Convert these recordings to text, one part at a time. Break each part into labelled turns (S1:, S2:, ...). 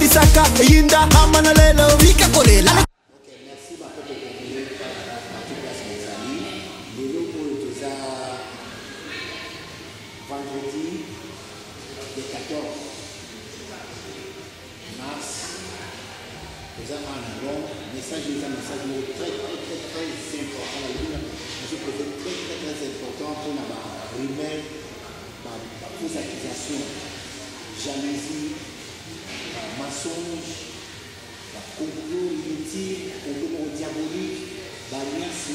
S1: Bisaka, Yinda, Hamanalelo, Vika Kolela.
S2: Ok, merci ma pote de Congolais, toute la Sénégalie. Les locaux de ça, vendredi, le 14 mars, nous avons un album, message très important. Je peux dire très important pour la rumeur, la fausse accusation, jalousie, mensonge, la complot inutile, complot diabolique, l'alliance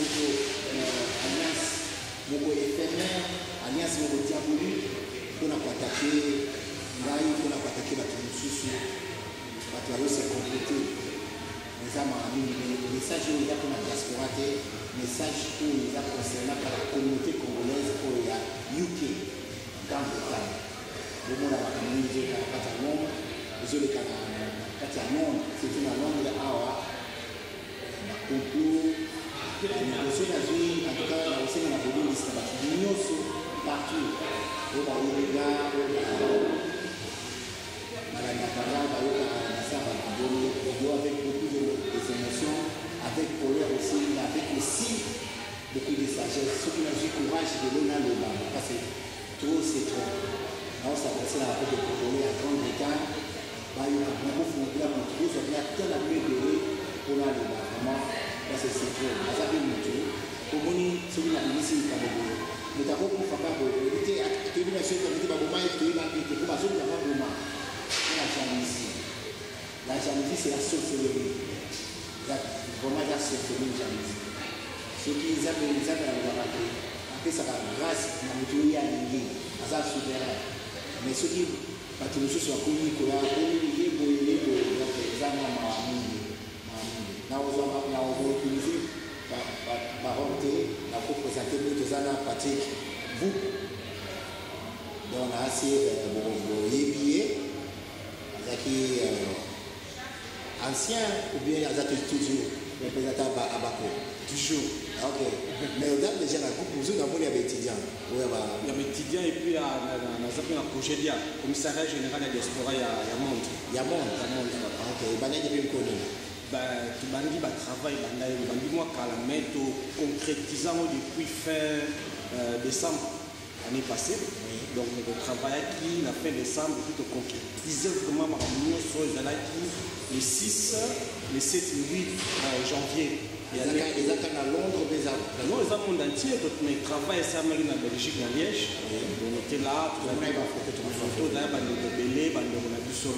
S2: éphémère, alliance diabolique, pour attaquer la Tunisia, pour se compléter. Le message pour la diaspora, message pour les concernant par la communauté congolaise pour la UK, Grande-Bretagne. Le monde a communiqué à la Londres, c'est une langue de Awa, la complot, la négociation d'Azui, en tout cas, la Océan a voulu l'Union partout. Au Baouga, avec beaucoup d'émotions, avec colère aussi, avec aussi beaucoup de sagesse. Ceux qui ont eu courage de l'honneur le bas, parce que trop c'est trop. Alors ça passe la rapport de Congolais à Grande-Bretagne, il y a beaucoup de fondés à montrer, ça vient tant la mieux de pour aller là, vraiment, parce que c'est trop. Ça veut dire que pour moi, c'est une amitié qui a été. Nous avons pour faire pour éviter à tout le monde qui a été baboma et qui a été pour passer le baboma. C'est la jalousie. La jalousie, c'est la sorcellerie. Vraiment, la sorcellerie, la jalousie. Ceux qui les appellent la raté, après ça va grâce à la météo à l'ingé, à ça souverain. Mais ceux qui battent les choses sur la commune, donc ça m'a mis. Nous avons utilisé par honte, la représenter nous à Patrick vous. Donc on a essayé de billets avec ancien ou bien toujours représentant à Bako. Toujours. Ok. Mais au-delà déjà la coupe, vous avez des étudiants. Il y a des étudiants et puis il y a un projet de commissariat général de la diaspora, il y a monde. Il y a monde. Ok. Et bien, il y a une connerie. Tu m'as dit travail, moi mais concrétisant depuis fin décembre l'année passée. Donc le travail qui la fin décembre tout concrétiser vraiment ma réunion sur les le 6, le 7, le 8 janvier. Ils attendent à Londres déjà. Non, ils ont le monde entier, mais ils travaillent ça en Belgique, à Liège. On était là, tout le monde a fait tout le monde là, on a vu sur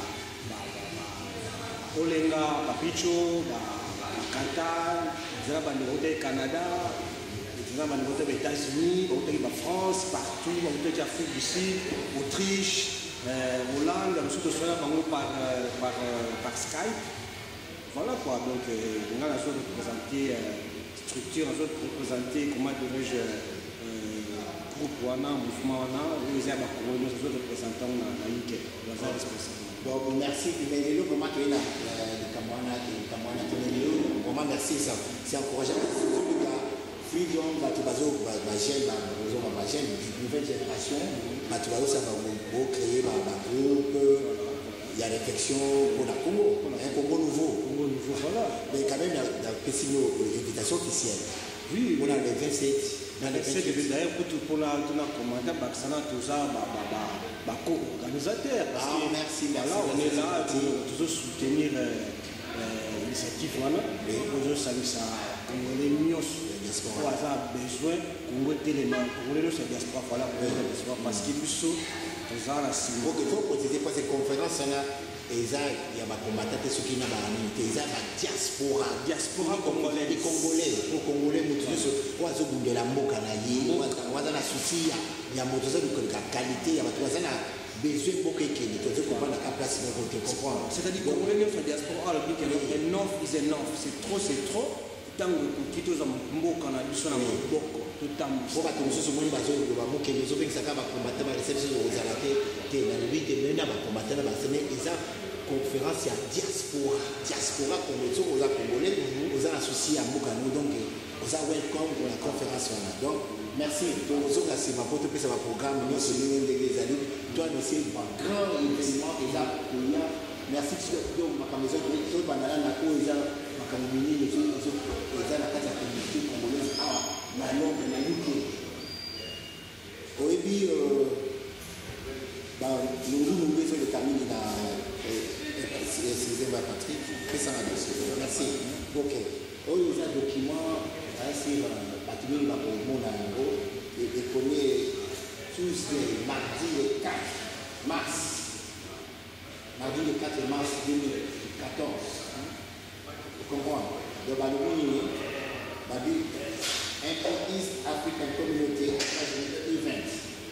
S2: Olenga, Papicho, Qatar, au Canada, aux États-Unis, aux France, partout, aux Afrique du Sud, Autriche, Hollande, par Skype. Voilà quoi, donc on a la chose de présenter structure, on a représenter comment dirais-je groupe mouvement, où les représentants dans UK, dans un responsable. Donc merci, mais les comment tu es là, vraiment merci, c'est encourageant. Freedom, nouvelle génération, ça va créer un groupe, il y a réflexion pour la Congo, un Congo nouveau. Voilà. Mais quand même, il y a une invitation officielle. Oui, on a les 27. D'ailleurs, pour la commandant, tout ça, co-organisateur. Merci. Là, on est là pour soutenir l'initiative. Pour saluer ça, les millions. Pour avoir besoin, pour les diaspora, voilà, parce qu'il y a il faut préciser pour ces conférences-là. Il y a des combattants qui ont des diaspora. Diaspora congolais. Les Congolais. Les Congolais, pour de la mokanaï, on a la souci, il y a la qualité, il y a besoin de comprendre la place de votre comprendre. C'est-à-dire que les Congolais sont diaspora, enough is enough. C'est trop. Tant que tu as un mot qu'on a vu sur la boko, tout le temps. Pour que nous soyons qui nous ont ça va combattre la réception aux Alapés, qui est dans le 8 et maintenant va combattre la semaine. Et ça, conférence, il y a diaspora. Diaspora, comme les autres, aux Congolais, aux associés à Moukano. Donc, aux welcome pour la conférence. Donc, merci. Pour nous autres, c'est ma pote, ça va programme. Nous sommes les amis. Toi, nous sommes un grand événement. Merci.
S3: basiki donc makambo eza bandala na oyo eza makambo mingi eza na kati ya communauté congolaise awa na Londres na UK oyebi nungu ezolekamini na excusez-moi Patrick pesa na dossier merci ok oyo eza document asi bato mingi bakomona yango ekomi Tuesday mardi le 4 mars mardi le 4 mars 2014 vous comprenez donc balobini babi East African Community Event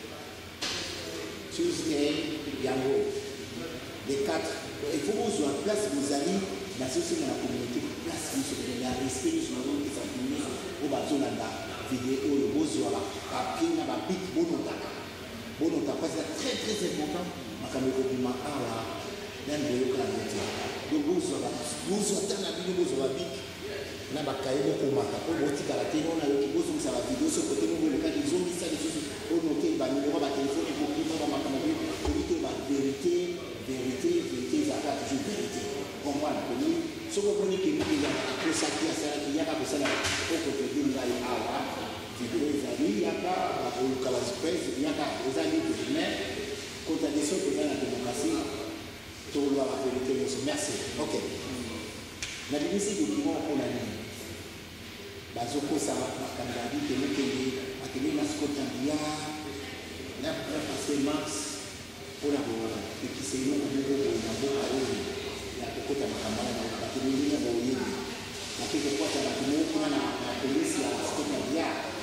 S3: Tuesday yango le 4 il faut vous en place vous allez la société dans la communauté place vous sur la respect sur la zone qui s'appelle au bateau là vidéo le besoin là papier na ba bit bonotaka parce que c'est très important makambo ko bima ala dans le cas de donc vous dans la vidéo vous ba bit na ba kaye ko maka ko boti kala te on a yo ki bozo ça la vidéo sur côté nous le cas des zombies ça des choses au noter ba numéro ba téléphone pour qui ba makambo ko bito ba vérité za ka toujours vérité comprendre que nous ce que vous dites que ya ko ça qui a ça qui ya ka ko ça au côté de ngai awa vidéo ezali yaka ba ko kala space yaka ezali mais contradiction que dans la démocratie tout la vérité merci OK na binisi document pour la ligne bazokosa makambo ya bitemekende ateli na Scotlandia na passer mars mpona kopekisa eloko moko boye na mboka oyo ya kokota makambo wana bateleli na baoyebi nake kokwata bato moko kuna na polisi ya Scotlandia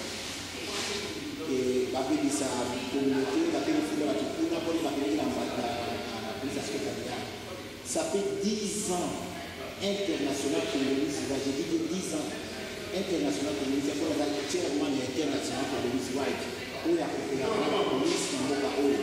S3: babebisa communauté batelefunda bato kuna mpona bakeleli na polisi ya Scotlandia ça fait 10 ans international congolais, j'ai dit que 10 ans international congolais, il faut la chairman international congolais white, où il y a la police qui m'a parlé,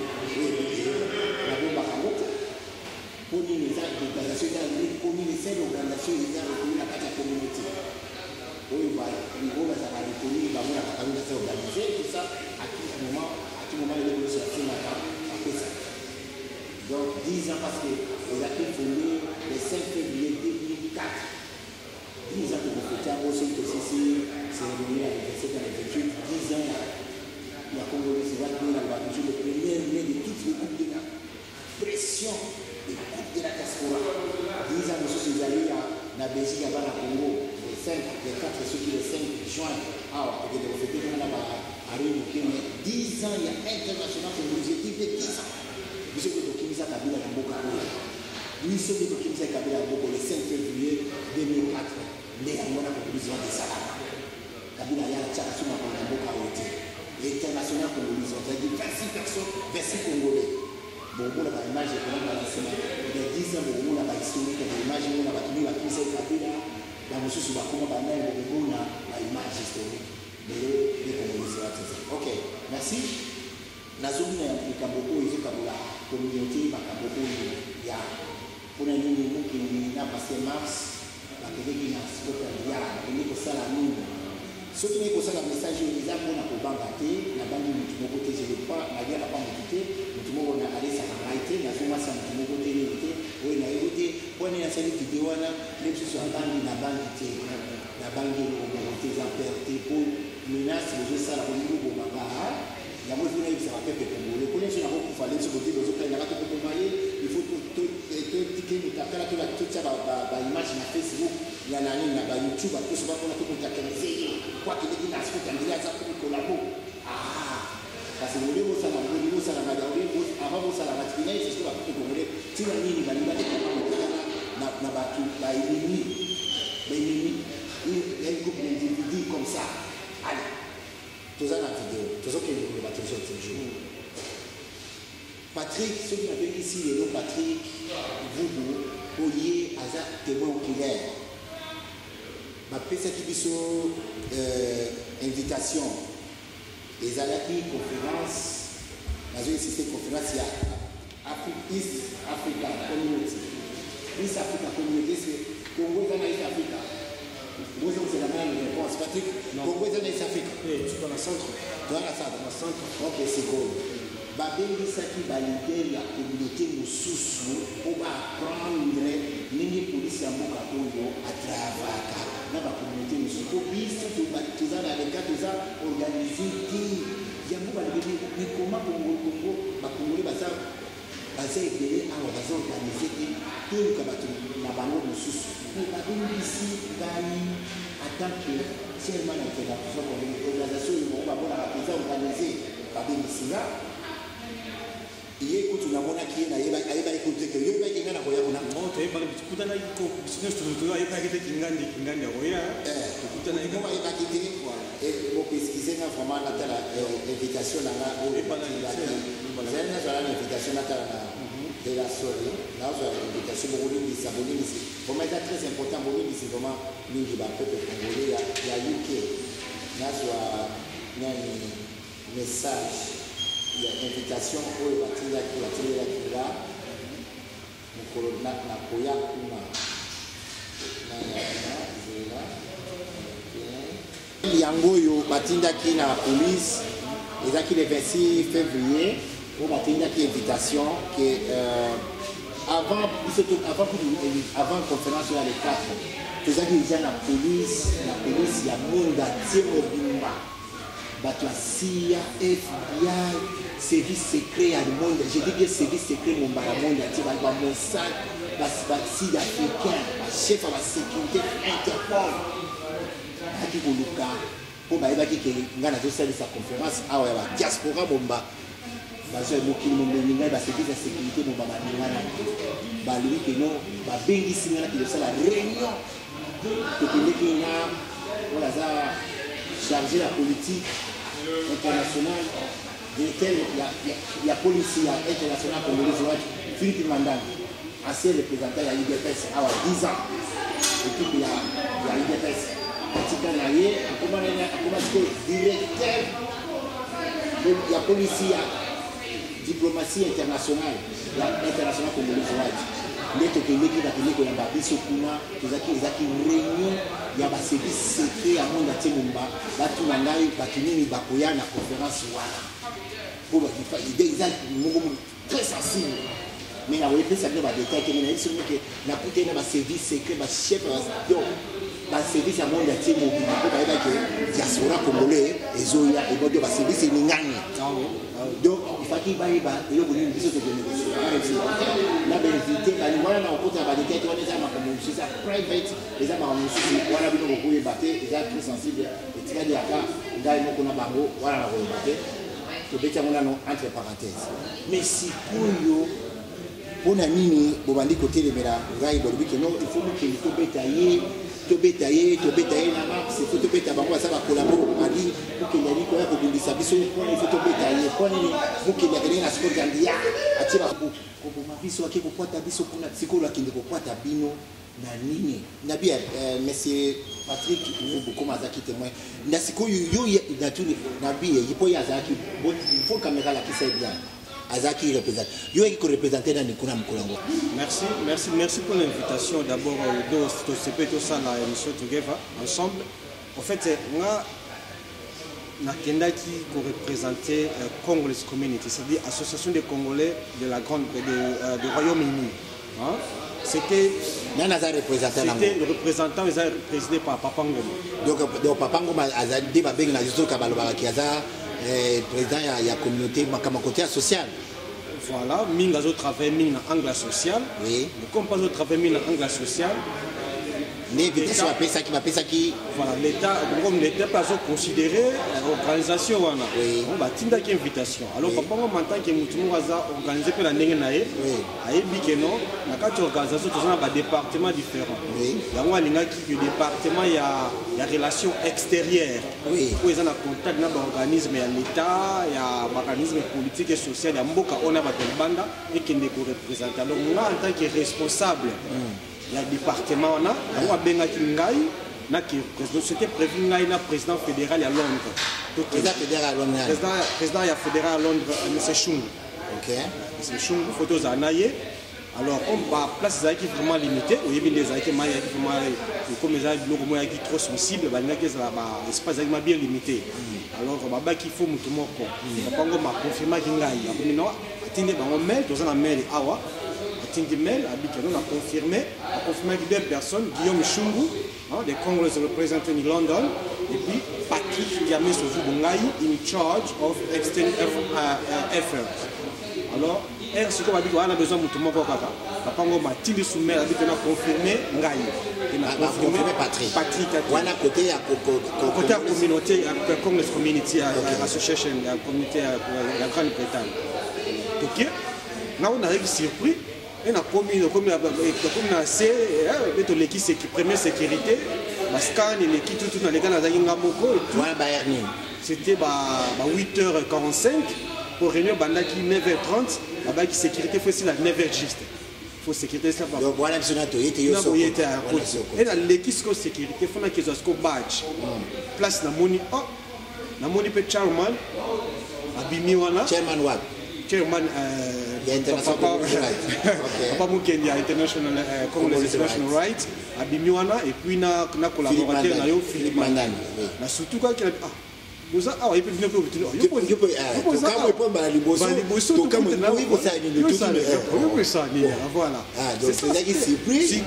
S3: la bombe à Kamoka, pour les organisations, pour les organisations, il y a la carte de communauté. Où il va, ça va reconnaître, il va voir la carte de organiser, tout ça, à tout moment, il est sur après ça. Donc 10 ans parce que les acquis fondés le 5 février 2004. 10 ans que vous faites à vos soins que c'est revenu à l'université dans les 28. 10 ans, il y a Congolais, c'est vrai qu'on a toujours le premier mai de toutes les coupes de la pression des coupes de la diaspora. 10 ans, nous sommes allés à la Belgique, à la Congo, les 5, les 4, ceux qui le 5 juin. Ah, ok, vous faites à Rio, mais 10 ans, il y a international pour nous équipes de 10 ans. Biso ke tokimisa kabila na mboka oyo biso ke tokimisa kabila na mboka le 5 février 2004 nde yango na conclusion de salama kabila ya tshaka suma kwa mboka oyo te l'international congolais c'est-à-dire 26 personnes 26 congolais bon la image est comme la semaine il y a 10 ans bon la historique de l'image on a battu la kimisa kabila la mususu bakoma banaye bon la image historique de congolais OK merci nazomi na likambo oyo ezokabola communauté makambo oyo ya mpona nini mokili na paster mars bakeleki na Scotlandia bakende kosala nini soki naye kosala message oyo eza mpona kobanga te nabangi motu moko te naliaka pa motu te motu moko alesaka ngai te nazomwasa motu moko te nini te oyo nayebi te mpona nasali video wana nde mosusu abangi nabangi te nabangi eloko te eza pere te mpo menace bozosala kolingi obomanga yango ezina yebisaka pepe congolais koni so yango kufa leki soki bozokanga kaka tokokoma ye il faut totike mitakala totia baimage na Facebook ya nani na bayoutube atoso bakona tokotakelize ye kwakeleki na Scotlandia aza kokolabo kasi ole bosala ngoli bosala ngadaole avant bosala batikina ye soki bapepe congolais ntina nini balinga tekana na bato baennemi ya groupe d'individu comme ça allez tous en vidéo, tous qui nous battent sur ce jour. Patrick, ceux qui m'appellent ici, les noms Patrick, vous, Oye, Azak, témoin oculaire. Ma petite invitation. Les Alaki conférence, la zone système conférence, il y a East Africa Community. East Africa Community, c'est Congo, Ghana, East Africa. Vous c'est la même réponse. Patrick, Congo est dans l'Est Afrique.
S2: Tu es dans le centre.
S3: Dans le centre.
S2: Dans le centre.
S3: Ok, c'est cool. babebisaki balidere ya communauté mosusu mpo baapprendre ndenge polisi ya mboka oyo atravaka na bacommunauté mosusu mpo biso toza na leka toza organise te yango balobeli mikoma kongo bakongole baza ebele awa baza organise te toluka bato na bango mosusu me babebisi ngai atanke chairman ya organisation oyo bango babonaka eza organise babebisi nga ye kutu namonaki ye ayebaki kote ke yo ebaki nga na koya kuna
S2: tokutana ayebaki te kingandi akoya tokutana
S3: ayebaki te bopeskize nga vraiment natala invitation na nga nazwala na invitation natala na delasori nazwa invitation bolimbisi vraiment eza très important bolimbisi vraiment mingi bapeuple congolais ya uk nazwa nani message il y a une invitation pour le bâtiment qui là mokolo na koya kuna yango yo batindaki na police ezaki le 26 février pour batindaki invitation que avant conférence ya le 4 tozaki déjà na police ya monda tie mobimba bato ya CIA, FBI, service secret ya monde, je dis bien service secret mon monde ya tie ba Mossad, ba SID africain, ba chef ya sécurité Interpol. Aki koluka po bayebaki ke nga na tosalisa conférence awa ya ba diaspora bomba bazo mokili mombeli ngai ba service ya sécurité bomba baningana balobi ke no babengisi nga na kilosala réunion tokendeki na oyo aza chargé la politique internationale directeur ya polisi ya international congolaise watu Philippe Mandanda ancien représentant ya UDPS awa 10 ans équipe ya UDPS atika na ye akomaki directeur ya polisi ya diplomatie internationale ya international congolaise watu nde tokendeki bakendeki koyamba biso kuna ezaki réunion ya baservice secret ya monde atie momba batuna ngai bato nini bakoya na conférence wana po ide eza moko très sensible mais nakoyepesa bino badetail kenge nayebi soki ke nakutani na baservice secret bachef baservice ya monde atie mobima po bayebaki diaspora congolais ezoya ebodio baservice eningani donc ifaki bayeba eloko nini biso na bainvité balingwana na okota ya badetail te wana eza makambo mosusu eza private eza makambo mosusu wana bino bokoyeba te eza très sensible etikali aka ngai moko na bango wana na koyeba te tobeti yango nano entre parenthèse mais sikoyo mpona nini bobandi kotelemela ngai bolobi ke no il faut mokende tobeta ye na marse fo tobeta bango baza bakolabo ali mokende ali koya kobundisa biso mpona ifo tobeta ye mpo nini mokende akende na siko gandi ya atie koboma biso ake kokwata biso kuna sikolo akende kokwata bino na nini na bia monsieur Patrick bokoma azaki témoin na sikoyo yo natuni na bia yipo ya azaki fo caméra lakisa bien azaki représente yo qui représenter dans kuna mkolongo.
S2: Merci pour l'invitation d'abord de CP tout ça la émission together ensemble en fait nga nakendaki ko représenter Congolese Community, c'est-à-dire association des Congolais de la grande du Royaume-Uni. Hein? C'était le représentant présidé par Papa Ngoma.
S3: Donc Papa Ngoma azali babeng na juste kabalobaka ki aza président il y a communauté côté social.
S2: Voilà, minga zo travail minga angle social.
S3: Oui.
S2: Comme pas zo travail minga angle social.
S3: L'invitation à ça qui
S2: voilà, l'État comme l'État pas considéré organisation wana.
S3: Oui.
S2: On va tinda qui invitation. Alors
S3: oui.
S2: Papa moi tant que mutumu waza organiser pe la ndenge nae.
S3: Oui.
S2: Ayebi que non, na kati organisation tous na ba département différents.
S3: Oui.
S2: Yango alinga ki le département ya relations extérieures.
S3: Oui.
S2: Où ils ont un contact na ba organisme ya l'État, ya organisme politique et social ya mboka ona ba banda et qui ne représente. Alors moi en tant que responsable il y a un département, on a bien c'était prévu na président fédéral à Londres.
S3: Président fédéral à Londres.
S2: Président fédéral à Londres, M. Chung.
S3: Ok.
S2: M. Chung, photos à Naye. Alors, on va place qui vraiment limité, il y a des qui vraiment comme les qui trop sensible, l'espace est bien limité. Alors, il faut que tout le monde confirme qu'il y a un mail, dans un mail, mail, on a confirmé que 2 personnes, Guillaume Chungu, the Congress representing in London, et puis Patrick Diameso Vubungai, in charge of external efforts. Alors, ce qu'on a dit, on a besoin de tout le monde. On a confirmé Ngai. On a confirmé Patrick.
S3: On a côté
S2: à communauté, Congress Community Association, la communauté de la Grande-Bretagne. Donc, là, on a été surpris. On a comme l'équipe première sécurité, la scan et l'équipe tout dans les gars c'était 8h45 pour réunion bandaki 9h30, là-bas qui sécurité faut aussi la 9h juste. Faut sécurité ça pas.
S3: Donc voilà monsieur Nato était yo so.
S2: Et dans l'équipe sécurité faut na qu'ils ont badge. Place na moni pe chairman abimi wana.
S3: Chairman what?
S2: Chairman
S3: international
S2: rights abimiwana et puis na collaborateur na yo Philippe Mandani na surtout quand il a nous a il peut venir pour voilà
S3: donc c'est ça qui surpris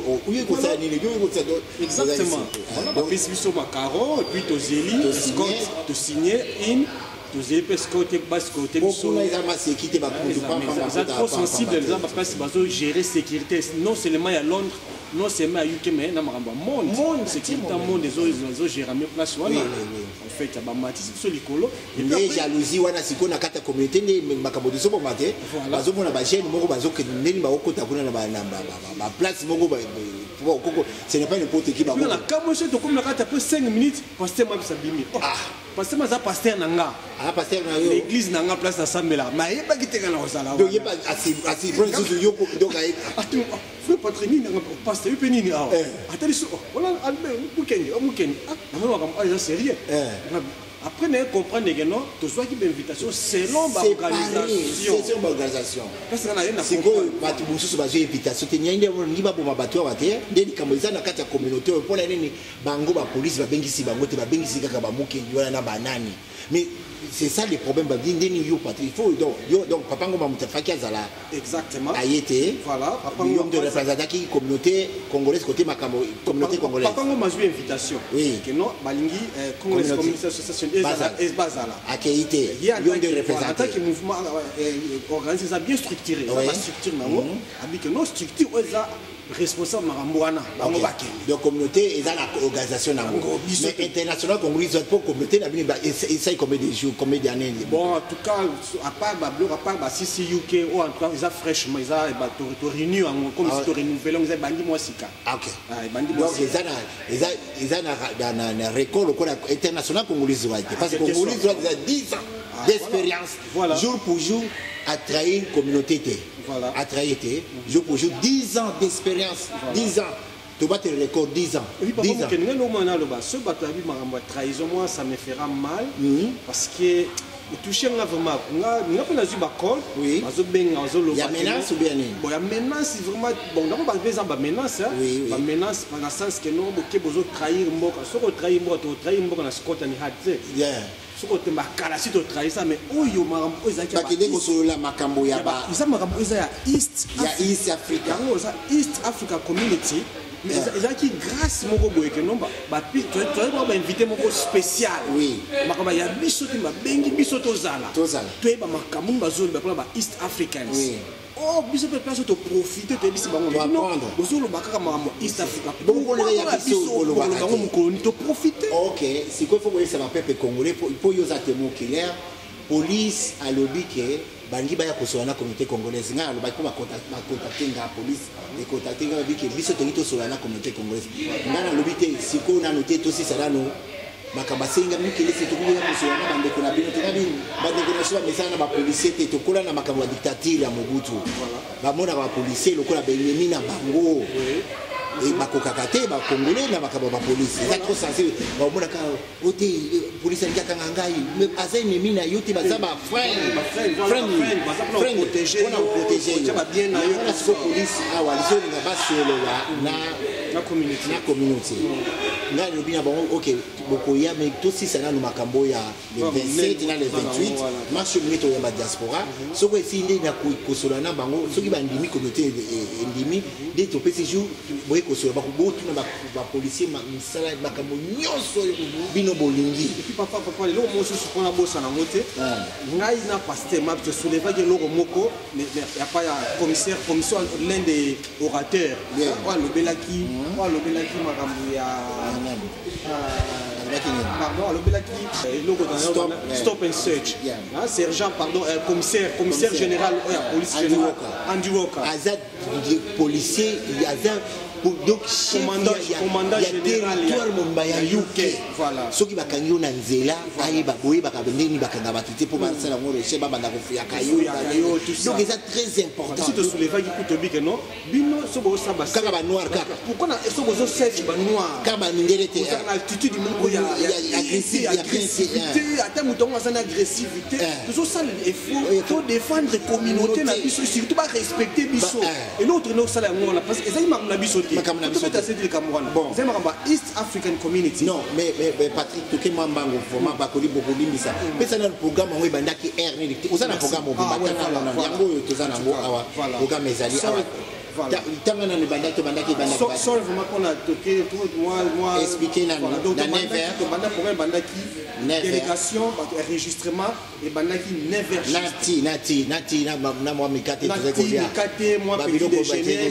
S2: exactement on a fait sur Macaro et puis Tozeli Scott de signer in tous les côté trop sensible les gens parce que gérer sécurité non seulement à Londres non seulement à UK mais na monde sécurité monde des autres gérer mieux place voilà en fait ya ba matisi sur likolo
S3: et puis jalousie wana siko na kata communauté ne makambo diso bo maté bazo mona ba jeune moko bazo ke neni ba okota kuna na ba place moko ba ce n'est pas n'importe qui ba
S2: ko na kamo chez to comme na kata peu 5 minutes pasteur m'a sabimi pasteur m'a pasteur nanga
S3: pasteur na
S2: l'église nanga place na sambela ma yeba kiteka na osala
S3: donc yeba asi prendre sur yo donc ay
S2: frère patrini na pasteur penini ah atali so wala albe mukeni na mwa kama sérieux après on comprend que non tout soit qui invitation selon
S3: l'organisation parce que c'est quoi batu bususu bazo invitation te nyinde ni ba boma batu abate ndeni kamoliza na kati ya communauté pour la nini bango ba police ba bengisi bango te ba bengisi kaka ba mukendi wana na banani mais c'est ça le problème ba ndeni yo Patrick il faut donc papa ngoma mutafaki azala
S2: exactement
S3: ayete
S2: voilà
S3: papa ngoma de représenter qui communauté congolaise côté makambo communauté congolaise
S2: papa ngoma zui invitation que non balingi Congress Community Association Bazala
S3: accueillité yo de représenter
S2: attaque mouvement organisé ça bien structuré ça structure nango abi que non structure eza responsable marambouana bango bakeni
S3: donc communauté eza la organisation nango mais international congolais pour communauté na bini essaye combien de jours combien d'années
S2: bon en tout cas à part bloc à part si UK ou en tout cas ils a fraîchement ils a to renew comme si to renouveler ils a bandi moi sika
S3: OK
S2: bandi
S3: donc ils a na record quoi international congolais parce que congolais a 10 ans d'expérience jour pour jour à trahir une communauté voilà à trahir jour pour jour 10 ans d'expérience 10 ans tu vas te record 10 ans 10 ans
S2: ce bateau trahison moi ça me fera mal parce que toucher vraiment n'a pas eu bacol
S3: oui il y a menace ou bien
S2: bon il y a menace vraiment bon d'abord par exemple menace la menace dans le sens que non que besoin trahir mboka ce que trahir mboka na Scotland hat ce que makala si tu trahis ça mais oyo makambo ezaki
S3: ba kide ko solo la makambo ya ba
S2: isa makambo eza ya East
S3: Africa
S2: East Africa Community mais ezaki grâce moko boye que non ba tu ba invité moko spécial
S3: oui
S2: makambo ya biso te ba bengi biso tozala to ba makambo bazolo ba East Africans oh biso pe place to profiter to bisi bango
S3: non
S2: bozolo bakaka makambo East Africa
S3: bongo le ya biso
S2: bolo bango mukoni to profiter
S3: OK si quoi faut ça va peuple congolais pour yo za témoin clair police a lobby que bangi baya kosolana communauté congolaise nga aloba ko ba contacter nga police et contacter nga lobby que biso to solana communauté congolaise nga lobby te siko na noter to si salano makabasenga mukele se to kuya kosolana bande ko na bino te kabi bande ko na soba mesana ba policier te to kola na makambo ya dictature ya Mobutu ba mona ba policier lokola ba ennemi na bango et bakokakate ba congolais na bakaba ba police ça trop sensé ba mona ka ote police ali kaka ngai mais asa ennemi na yote baza ba frère protéger ba bien na yo parce que police awa lizo nga basolo na communauté nga lobi na bon OK bokoya mais tout si ça na no makambo ya le 27 na le 28 marche mito ya ba diaspora soko esinde na kosola na bango soki ba ndimi communauté ndimi de to pesi jour boye kosola ba kubotu na ba policier misala makambo nyonso bino bolingi
S2: et puis papa le mo susu pona bosa na ngote ngai na pasteur map te souleva ke loko moko ya pa ya commission l'un des orateurs lobelaki makambo ya pardon stop and search sergent pardon commissaire général la police générale Andy Walker
S3: azad policier azad donc commandant général ya UK
S2: voilà
S3: soki bakangi yo na nzela ayeba boye bakabendeni bakanga batute po basala ngoro che babanda kofuya kayo donc c'est très important
S2: si tu soulèves qui coûte bien non bino sobo sa basa
S3: kaka ba noir kaka
S2: pourquoi na sobo zo search ba noir
S3: kaka ba ndelete
S2: à altitude moko ya agressivité ata mutongo sana agressivité tout ça il faut défendre communauté na biso surtout pas respecter biso et l'autre no sala ngona parce que ça il m'a na biso bon c'est East African Community
S3: non mais Patrick toke mambango vraiment bakoli bokolimbisa pesa na programme ngo bandaki air ni uzana programme obibatana na yango tozana ngo awa programme ezali awa tanga na bandaki
S2: sol vraiment qu'on a toqué tout moi
S3: expliquer na never
S2: bandaki délégation enregistrement et bandaki never
S3: nati na moi mikate
S2: faisait combien mikate moi petit déjeuner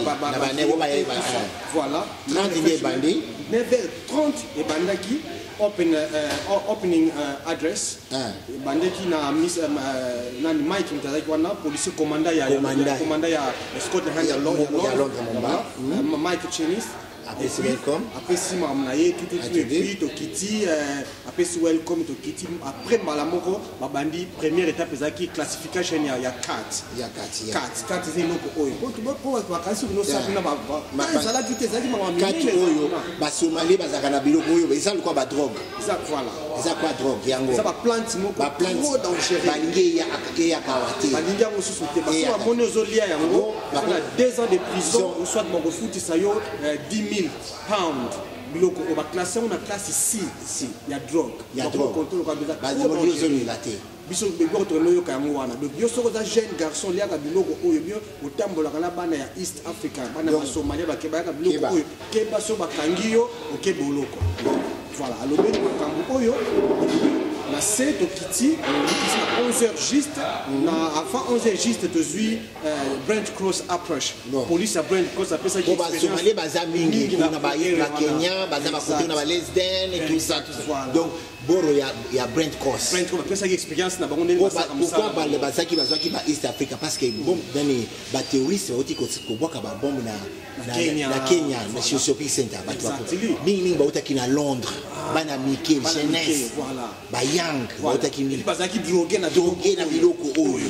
S2: voilà
S3: 30 bandi
S2: never 30 et bandaki opening address bandaki na miss na Mike mtazaki wana policier commandant ya Scotland ya Londres Mike Chenis
S3: après c'est welcome
S2: après si mamna ye tout et puis to kiti après si welcome to kiti après malamoko babandi première étape ezaki classification ya 4 c'est loko oyo pour bakasi no sapi na ba sala kiti ezaki mama
S3: 4 oyo ba Somalie bazaka na biloko oyo ezali kwa ba drogue
S2: ça voilà
S3: eza kwa drogue yango
S2: ça ba plante moko
S3: ba plante
S2: dangereux
S3: balingi ya kawate
S2: balingi yango susu te parce que ba moni ozolia yango na 2 ans de prison ou soit mon foot ça yo 10 000 pounds biloko o ba classé on a classe ici il y a drogue contrôle kwa biza
S3: bazimo yozo ni laté
S2: biso bego to loyo ka yango wana donc yo soko za jeune garçon lia ka biloko oyo bio otambola kana bana ya East Africa bana ba Somalia ba keba ka biloko oyo keba so ba kangiyo oke boloko voilà alobe makambo oyo na 7 au Kiti, à 11h juste, avant 11h juste, tu as Brent Cross approche. Police à Brent Cross, après ça, qui est
S3: Somalie, Bazamingi, on a Kenya, Bazamakote, on a Lesden et tout ça. Donc, Boro, il y a Brent Cross.
S2: Brent Cross, après ça, expérience, on a
S3: pourquoi les Bazaki, Bazaki, East Africa? Parce que, bon, dans les terroristes, on dit qu'on voit qu'il y a une bombe na Kenya, na shopping center. Ming bautaki na Londres, bana Mickey, jeunesse, ba Yang, bautaki mi.
S2: Bazaki drogué na
S3: biloko oyo.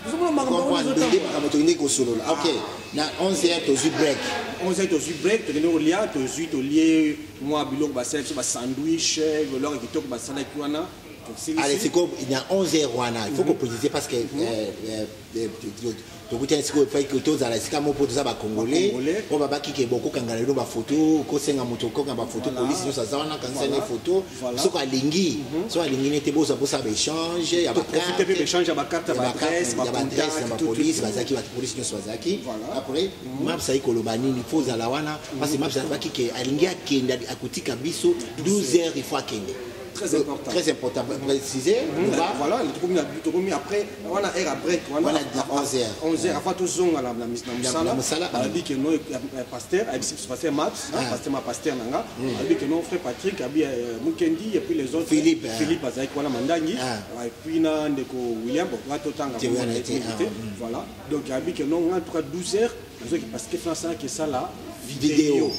S3: Ok, na 11h to break.
S2: 11h to break, to venir au lia, to lié moi biloko ba sandwich, leur qui toque ba salade kuana.
S3: Allez, c'est comme il y a 11h il faut qu'on précise parce que donc il faut que tous à la scam pour tous les Congolais on va pas qui beaucoup quand on a photo ko senga moto ko ba photo police nous ça on a quand c'est une photo so ka lingi n'était beau ça pour ça échange il y a pas
S2: profiter échange ba carte ba adresse
S3: ba police ba zaki ba police nous zaki après map ça ikolobani il faut za la wana parce que map ça ba qui alingi akenda akutika biso 12h il faut akende. Très important. Préciser.
S2: Voilà, le tout après, on a air à break. On a
S3: 11h.
S2: 11h, avant tout ça, on a la salle. On a dit que nous, pasteur, pasteur Maps, pasteur Nanga, on a dit que nous, frère Patrick, Mukendi, et puis les autres. Philippe, Azaïk, voilà, Mandangi, et puis William, voilà. Donc, il a dit que nous, on a 12h, parce que France, c'est ça là, vidéo.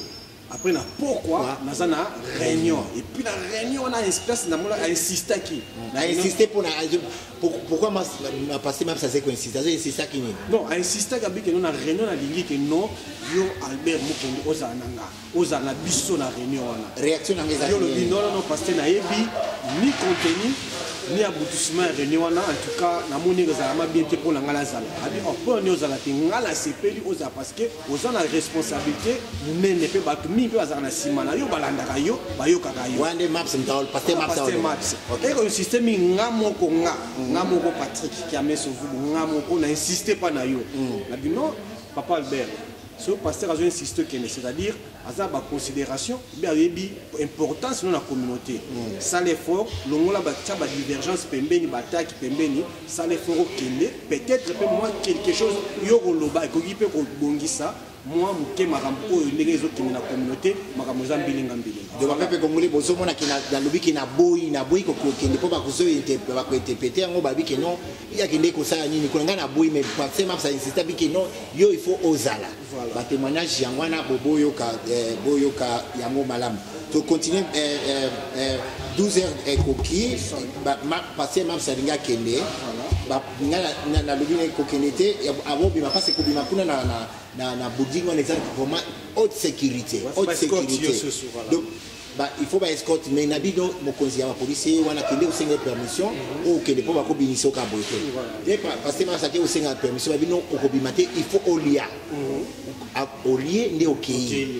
S2: après na pourquoi naza na réunion et puis la réunion on a une espèce na mola insisté qui
S3: a insisté pourquoi m'a passé même ça c'est quoi insisté c'est ça qui
S2: non a insisté que nous na réunion na lingi que non yo Albert Mukondi oza na biso na réunion wana
S3: réaction na ngeza
S2: yo le bino non pasteur na yebi ni contenu ni aboutissement ya réunion wana en tout cas namoni ezalama bien te mpona ngai nazala abi mpo ni ozala te ngai nasepeli ozala parce que oza na responsabilité monene mpe bato mingi mpe bazala na nsima na yo balandaka yo bayokaka yo
S3: wande maps mtaol pasteur maps
S2: eko insiste mingi nga moko Patrick Kiameso Vubu nga moko na insiste pa na yo na bino papa Albert ce pasteur a insisté c'est-à-dire à la considération bien importance dans la communauté ça l'effort longola ba divergence pembeni bataki pembeni ça l'effort kende peut-être moi quelque chose yo loba ko gipe ko bongisa moi muke makambo oyo ndenge ezokende na communauté makambo za mbilinga
S3: de bapepe kongole bozomona kina na lobi na boyi ko kende po ba ko interpréter yango babi ke non ya kende ko sa nini ko ngana boyi mais penser même ça insiste bi ke non yo il faut ozala ba témoignage yango na boyoka yango malamu to continuer 12 heures et coquille ba passer même ça linga kende ba ngana na lobi ko kende te abo bi ma passe ko bi ma kuna na building on exemple vraiment haute sécurité donc bah il faut pas escorte mais nabido mo konzi ya policier wana kende usenga permission ou kende po ba ko biniso ka boite et parce que ma ça ke usenga permission ba bino ko bimate il faut au lia au lieu ndé OK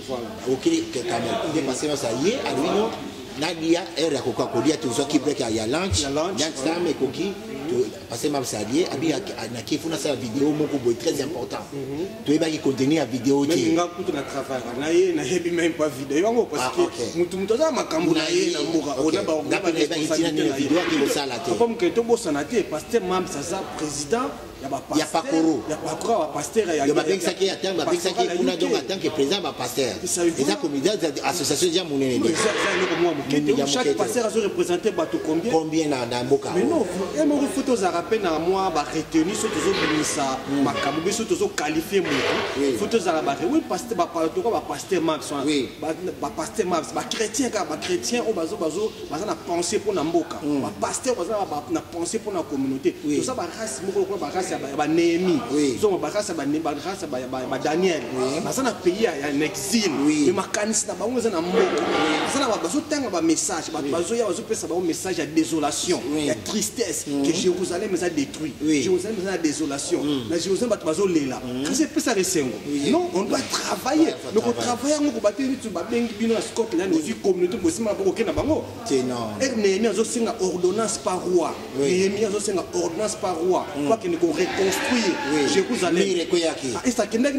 S3: quand même il parce que ça y est alino nadia era ko ko dia to zo ki break ya lunch ça mais koki parce que même ça lié abi na ki funa sa vidéo moko boy très important to eba ki contenir la vidéo
S2: te même nga kutu na travail na ye na hebi même pas vidéo parce que mutu za makambo na ye na mboka ona ba
S3: ngapa na eba itina na vidéo ki lo sala te
S2: comme que to bosana te parce que même ça président
S3: ya pakoro
S2: ya pakoro wa pasteur ya
S3: ba pensa ki attend ba pensa ki kuna donc attend que président ba pasteur et ça comité association ya munene
S2: de chaque pasteur a représenté bato
S3: combien na mboka
S2: mais non et mo photo za rappel na moi ba retenir so tozo binisa makambo biso tozo qualifier moto photo za ba oui pasteur ba parler ko ba pasteur Max ba pasteur Max ba chrétien au bazo na penser pour na mboka ba pasteur baza na penser pour na communauté tout ça ba race moko ko ba race ba Néhémie zo ba race ba Daniel baza na pays en exil mais makanisi na bango za na mboka ça na bazo tanga ba message bazo ya bazo pesa ba message ya désolation ya tristesse que Jérusalem est détruit Jérusalem est en désolation la Jérusalem va bazo lela quand c'est pesa resengo non on doit travailler mais on travaille on ba teni tu ba bengi bino na scope là nous communauté possible ba ko na bango
S3: non
S2: et Néhémie azo singa ordonnance par roi Néhémie azo singa ordonnance par roi quoi que nous reconstruire Jérusalem et ça qui na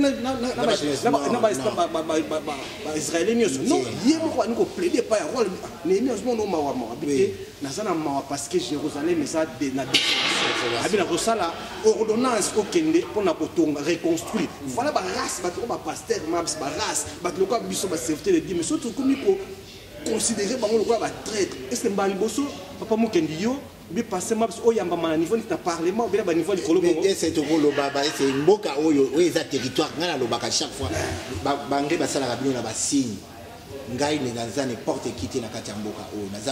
S2: israélien non yemo ko ko plaider pas roi Néhémie azo no mawa habité nazana mawa parce que Jérusalem ça na abina ko sala ordonnance ko kende pour na kotonga reconstruire voilà ba race ba ko ba pasteur mabs ba race ba ko biso ba serviteur de Dieu mais surtout comme ko considérer bango ko ba traître est-ce que mbali boso papa mokendi yo bi passer mabs o yamba mana niveau na parlement ou bien ba niveau likolo bongo
S3: c'est to ko lo baba c'est mboka oyo eza territoire ngana lo baka chaque fois ba nge ba sala ka bino na ba signe ngai ne naza n'importe qui te na kati ya mboka oyo naza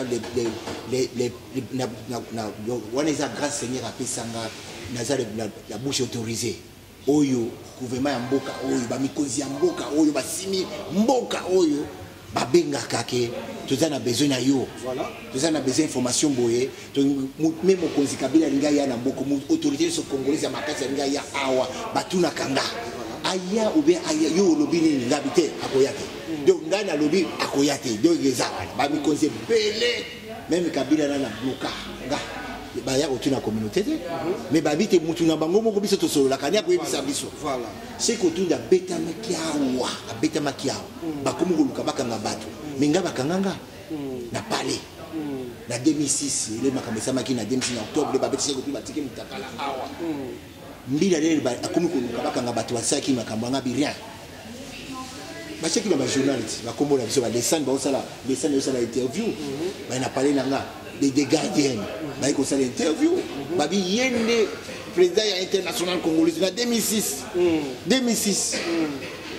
S3: wana eza grâce Seigneur apesanga naza la bouche autorisée oyo gouvernement ya mboka oyo bamikonzi ya mboka oyo basimi mboka oyo babengaka ke toza na besoin na yo toza na besoin information boye même mokonzi Kabila alinga ya na mboka autorité so congolaise ya makasi alinga ya awa batuna kanga aya ou bien aya yo lobi ni ngabite akoyate donc ngana lobi akoyate donc ezala ba mi konse belé même Kabila na bloka nga ba ya otuna communauté mais ba bite mutu na bango moko biso to solo la kanya ko yebisa biso
S2: voilà
S3: c'est ko tunda beta makiawa ba komo luka bakanga bato minga bakanganga na palais na 2006 ile makamesa maki na 2006 na octobre ba beti ko batike mutakala awa mbila lele ba akomi ko luka bakanga bato wasaki makambo nga birien ba cheki ba journaliste ba kombo na biso ba descendre ba osala interview ba na parler nanga des gardiens ba ko sala interview ba bi yende président international congolais na 2006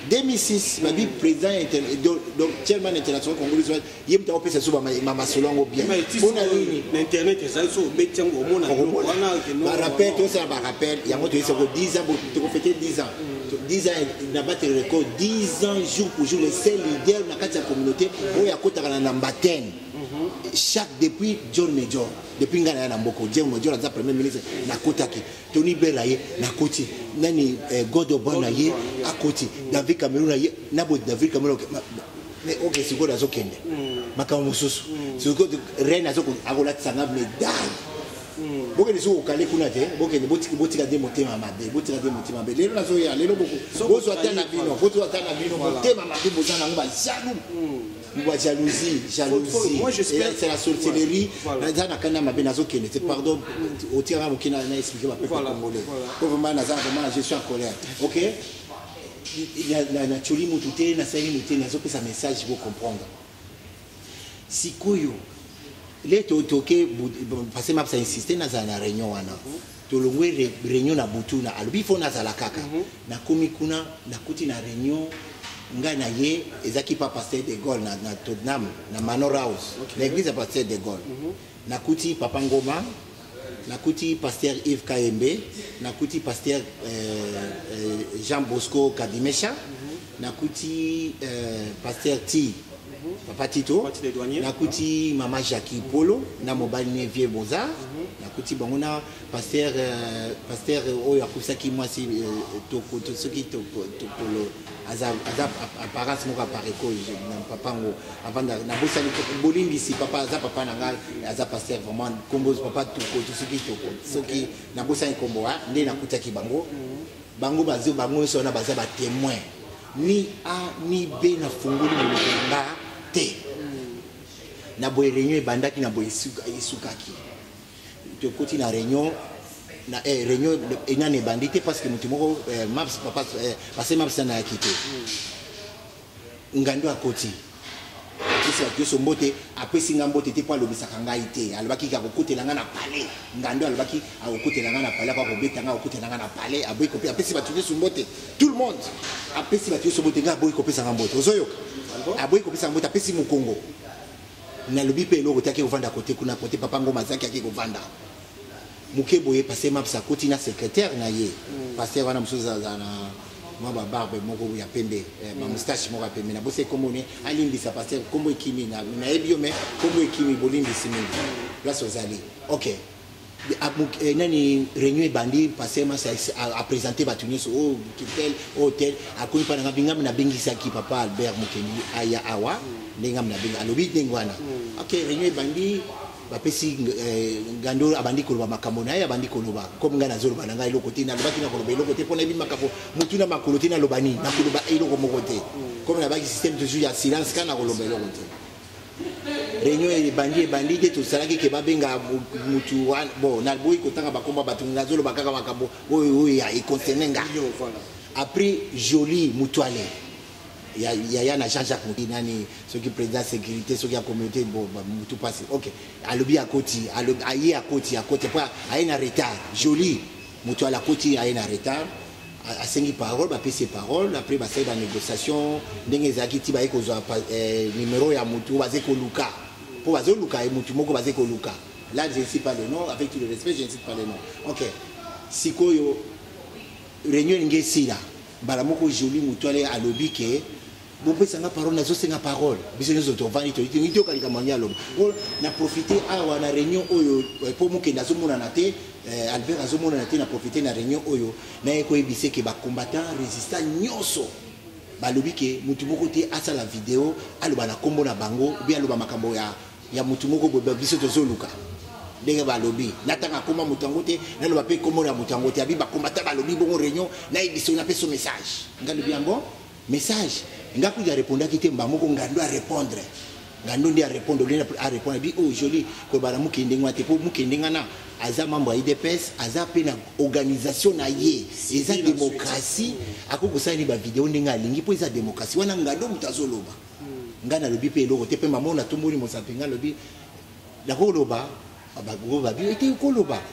S3: 2006 ma vie président donc chairman international congolais yem ta opesa so ma masolongo bien
S2: on a l'internet ça so betango mona
S3: ba rappel tout ça ba rappel yango to 10 ans pour fêter 10 ans 10 ans na battre le record 10 ans jour pour jour les seuls leaders na kati ya communauté oya kotaka na mbatene chaque depuis John Major depuis ngana na mboko John Major aza premier ministre na kotaki Tony Belaye na koti nani Godobon na ye akoti David Cameroun na ye na bo David Cameroun mais OK siko dazo kende makamo mususu siko reine azo akola tsanga médaille boke liso okale kuna te boke ne botika de motema mabe botika de motema mabe lelo nazo ya lelo boko bozo atana bino motema mabe bozana ngba jalousie
S2: moi j'espère
S3: c'est la sorcellerie dans kana mabe nazo kende c'est pardon au tira mokina na expliquer ma peuple congolais vraiment naza vraiment je suis en colère OK na choli mutute na sali mutute nazo pesa message pour comprendre sikoyo les toke parce que m'a insisté na za réunion wana tolongwe réunion na butuna albi fona za la kaka na komi kuna na kuti na réunion nga na ye ezaki pa pasteur de Gaulle na Tottenham na Manor House l'église pasteur de Gaulle na kuti Papa Ngoma na kuti pasteur Yves Kayembe na kuti pasteur Jean Bosco Kadimesha na kuti pasteur Ti Papa Tito na kuti Mama Jackie Polo na mobali ne Vieux Boza na kuti bangona pasteur oyo akusaki mwasi toko to soki to polo aza apparence moko apareko na papa ngo avanda na bosani bolindi si papa aza papa nanga aza pasteur vraiment kombo papa toko to soki na bosani kombo nde na kutaki bango bango so na baza ba témoin ni A ni B na funguli nga te na boye réunion bandaki na boye isukaki to koti na réunion na réunion ena ne bandité parce que mutu moko maps papa parce que maps na quitté ngando akoti kisi so mbote apesi ngambote te pour lobisaka ngai te alobaki ka kokotela nga na palais ngando alobaki akokotela nga na palais kwa kobeta nga akokotela nga na palais aboyi kopi apesi batu so mbote tout le monde apesi batu so mbote nga aboyi kopesa ngambote ozoyoka aboyi kopesa ngambote apesi mukongo na lobi pe loko taki kovanda côté kuna côté Papa Ngoma zaki aki kovanda mukeboye passé mapsa koti na secrétaire na ye passer wana musuza na mwa barbe moko ya pembe ma moustache moko ya pembe na bose komone alindi sa passer kombo ekimi na ebio me kombo ekimi bolindi simini place ozali OK nani réunion bandi passer masa a présenter batunyo so oh tel hôtel akoni pa na bingam na bengisa ki Papa Albert Mukeni aya awa ndengam na benga alobi ndengwana OK réunion bandi bapesi ngando abandi koloba makambo na ye abandi koloba comme ngana zolo bana ngai lokoti na lobaki na koloba lokoti pona bi makambo mutuna makoloti na lobani na koloba eloko mokote comme na baki système de jeu ya silence kana koloba lokoti réunion e bandi te to salaki ke babenga mutu bon na boyi kotanga bakomba batu na zolo bakaka makambo oyo ya e concernenga après joli mutuale ya na Jean-Jacques Mouti nani ceux qui président sécurité ceux qui a communauté bon tout passé OK alobi akoti ayi akoti pour ayi na retard joli mutu ala koti ayi na retard a sengi parole ba pese parole après ba sai ba négociation ndenge zaki ti ba ekozwa numéro ya mutu baze ko luka pour baze luka e mutu moko baze ko luka là je ne sais pas le nom avec tout le respect je ne sais pas le nom OK sikoyo réunion ngesila bala moko joli mutu ale alobi ke bon pesa nga parole nazo senga parole biso nzo to vani to ito kalika manyalo na profiter awa na réunion oyo pour muke nazo mona na te Albert nazo mona na te na profiter na réunion oyo na eko ebise ke ba combattant résistant nyoso balobi ke mutu moko te asa la vidéo aloba na kombo na bango bi aloba makambo ya mutu moko bo biso to zoluka ndenge balobi natanga koma mutango te na loba pe kombo na mutango te abi ba combattant balobi bongo réunion na ebiso na peso message ngalobi yango message ngaku ya répondre ki te mbamoko ngando a répondre ngando ndi a répondre lui a répondre bi oh joli ko bala mukende ngwate po mukende ngana aza mambo ya IDPS aza pe na organisation na ye eza démocratie akoko sali ba vidéo ndinga alingi po eza démocratie wana ngando mutazoloba ngana lobi pe eloko te pe mamona tumbuli mosapenga lobi la koloba abago ba bi ete koloba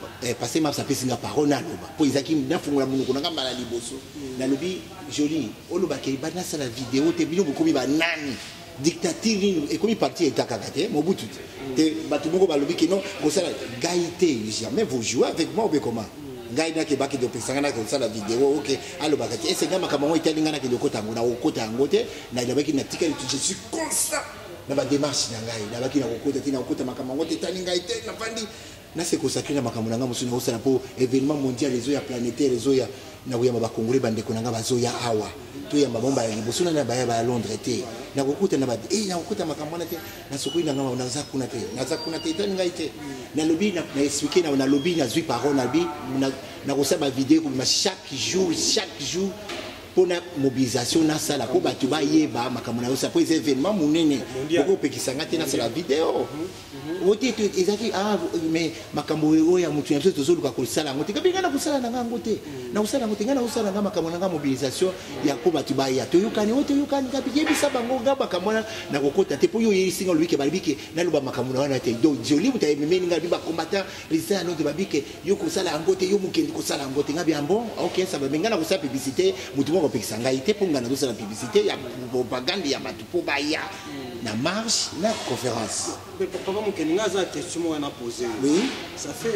S4: passer ma sa pesinga parole na loba po izaki na fungula munoko na ngamba la liboso na lobi joli oloba ke bana sa la vidéo te bino bokomi ba nani dictature et comme parti état kakate Mobutu te batu moko ba lobi ke non ko sala gaité jamais vous jouez avec moi ou comment gaïna ke baki de pesanga na ko sala vidéo OK aloba kati et c'est ngama kama mo italinga na ke dokota ngona okota ngote na ilabaki na tika je suis constant na ba démarche na ngai na baki na kokota tina okota makama ngote talinga ite na fandi na se consacrer na makambo nanga musuna osala po événement mondial les oya planétaire les oya na uyama ba congolais bande ko nanga bazoya awa to ya mabomba ya libosuna na ba Londres te na kokuta na ba na kokuta makambo na te na sokoi nanga na za kuna te tani ngai te na lobby na expliquer na lobby na zui parole na bi na kosaba vidéo ko chaque jour pour la mobilisation na sala ko batu ba yeba makambo na osa po événement munene ko pekisanga te na sala vidéo wote ezaki mais makambo oya mutu ya mso tozoluka ko sala ngote kabinga na kusala na ngote na usala ngote ngana usala na makambo na mobilisation ya ko batu ba ya to yukani wote yukani kabije bisa bango ngaba kamona na kokota te po yo yisinga luike balibike na luba makambo na wana te do joli muta emeni nga biba combattant les ans no te babike yo ko sala ngote yo mukendi ko sala ngote ngabi ambo OK ça va ngana ko sa publicité mutu ko pekisanga ite po ngana ko sala publicité ya propagande ya batu po ba ya na marche na conférence.
S2: Mais papa Mokeninga a question à poser.
S4: Oui.
S2: Ça fait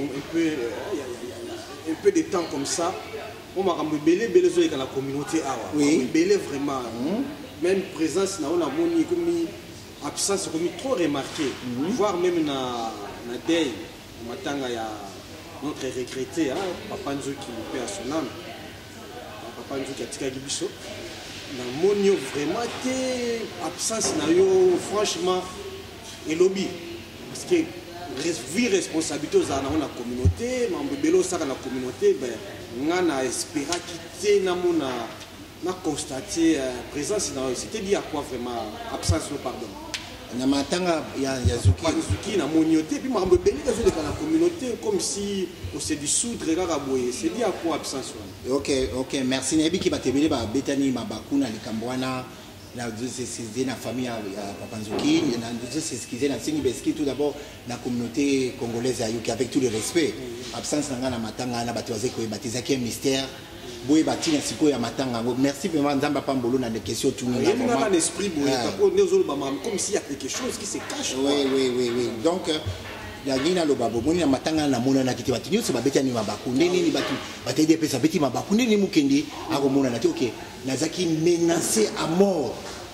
S2: un peu de temps comme ça. On m'a belé belé dans la communauté awa.
S4: Oui.
S2: Belé vraiment. Même présence na on a moni comme absence comme trop remarqué. Voire même na day matanga ya notre regretté Papa Nzoki paix à son âme. Papa Nzoki atika gibiso. Na monio vraiment té absence na yo franchement et lobby parce que vie responsabilité aux dans la communauté mambo belo ça dans la communauté ben ngana espéra quitter na mona na constater présence dans c'était dit à quoi vraiment absence no pardon
S4: na matanga ya
S2: Zuki na monioté puis mambo belo dans la communauté comme si on se dissoudre kaka boye c'est dit à quoi absence.
S4: OK merci nabi ki batebele ba betani mabakuna likambwana na s'excuser na famille ya Papa Nzoki na s'excuser na singi beski tout d'abord la communauté congolaise à Yuki avec tout le respect absence na na matanga na batoze ko baptiser qui un mystère boye batina siko ya matanga merci vraiment nzamba pambolo na des questions tout
S2: nous na l'esprit boye comme s'il y a quelque chose qui se cache.
S4: Oui donc la gina lo babo moni na matanga na mona na kiti batu nyuso babeti ni mabaku nini batu batende pesa beti mabaku nini mukendi ako mona na OK nazaki menacé à mort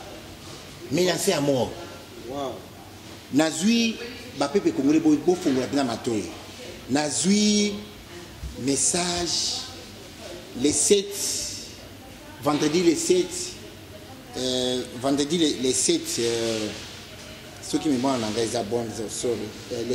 S2: wow
S4: nazui ba pepe congolais bo fungula na matoyi nazui message les 7 vendredi les 7 ceux qui me voient en anglais les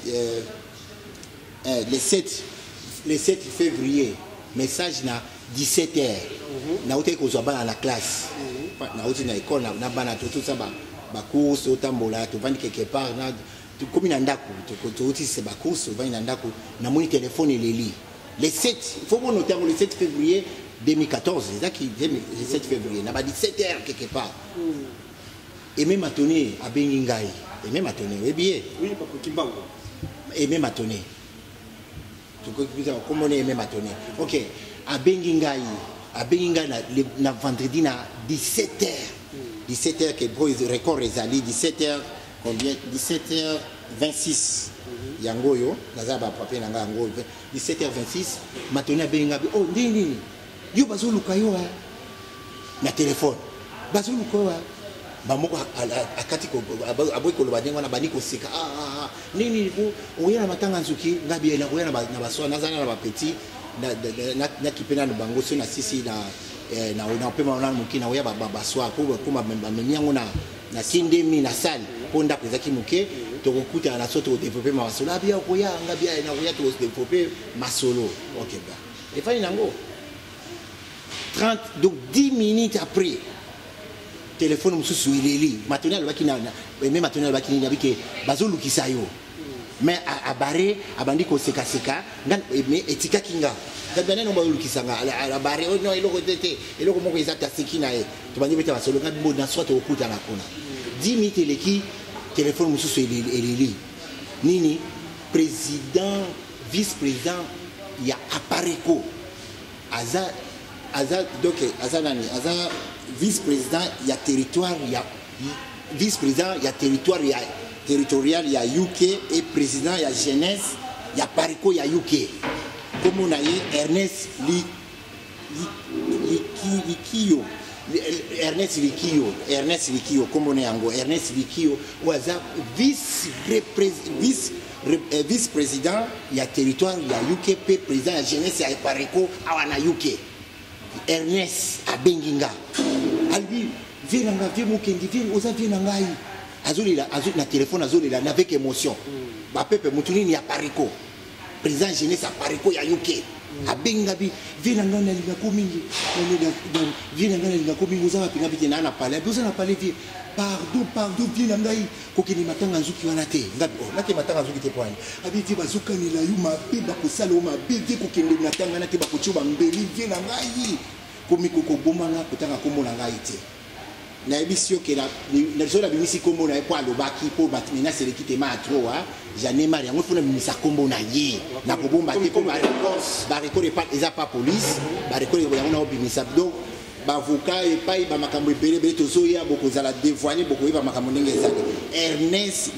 S4: 7 février message na 17h na uté ko zwa la classe na uté na école na bana tout ça ba course otambola to vandi quelque part na comme na ndako to uté c'est ba course vandi na ndako na moni téléphone eleli les 7 il faut qu'on noter le 7 février 2014 c'est ça qui le 7 février na ba 17h quelque part. Et même à tonner à Bengingai et même à tonner
S2: oui papa Kimbango
S4: et même à tonner comme on est même à tonner OK à Bengingai na vendredi na 17h que bro record rezali 17h combien 17h26 yangoyo nazaba papier nanga ngo 17h26 matoni à Bengingai oh ndini yo bazoluka yo na téléphone bazoluka bamoko akati ko aboy ko lobadenga na baniko sika nini ko oyana matanga Nzuki ngabi na oyana na baswa nazana na ba petit na kipena na bango so na sisi na ona pema na mukina oya baswa ko kuma menyango na kindemi na salle ponda prezaki muke to kokuta na soto développer masolo abia ko ya ngabi na oya to développer masolo OK ba et fa inango 30 donc 10 minutes après téléphone mususu ileli matoni baki na même matoni baki ni biki bazolukisa yo mais a barré abandi ko seka mais etika kinga kabana no bazolukisa nga a barré no eloko tete eloko moko ezata sekina e to bandi beta basolo ngabi bona soit okuta na kona 10 minutes eleki téléphone mususu ileli nini président vice-président ya Apareco aza donc aza nani aza vice-président ya territoire ya vice-président ya territorial ya UK et président ya jeunesse ya Apareco ya UK comme on a eu Ernest Likio comme on est en Ernest Likio aza vice-président ya territoire ya UK pe président ya jeunesse ya Apareco awana UK Ernest Abenginga albi vienanga vie mokendi vie oza vie nangai azolila na téléphone azolila avec émotion ba pepe mutuni ya Apareco président jeunesse Apareco ya UK Abenginga bi vie nanga na linga ko mingi vie nanga na linga ko mingi oza pinga bi na parler oza na parler vie pardon vie nangai kokeni matanga nzuki wana te ngabi nake matanga nzuki te point abi vie bazuka ni la yuma pe ba kosala o ma be vie kokende matanga na te ba kochuba mbeli vie nangai komi koko bomanga kotanga kombo nangai te na ebisio ke la jola bimisi kombo na po alobaki po batina seleki te ma trop wa janema yango funa bimisa kombo na ye na kobomba te ko ba récolte pas eza pas police ba récolte yango na obimisa donc bavoka epai bamakambo ebele tozoya bokozala dévoiler bokoyeba makambo ndenge ezali Ernest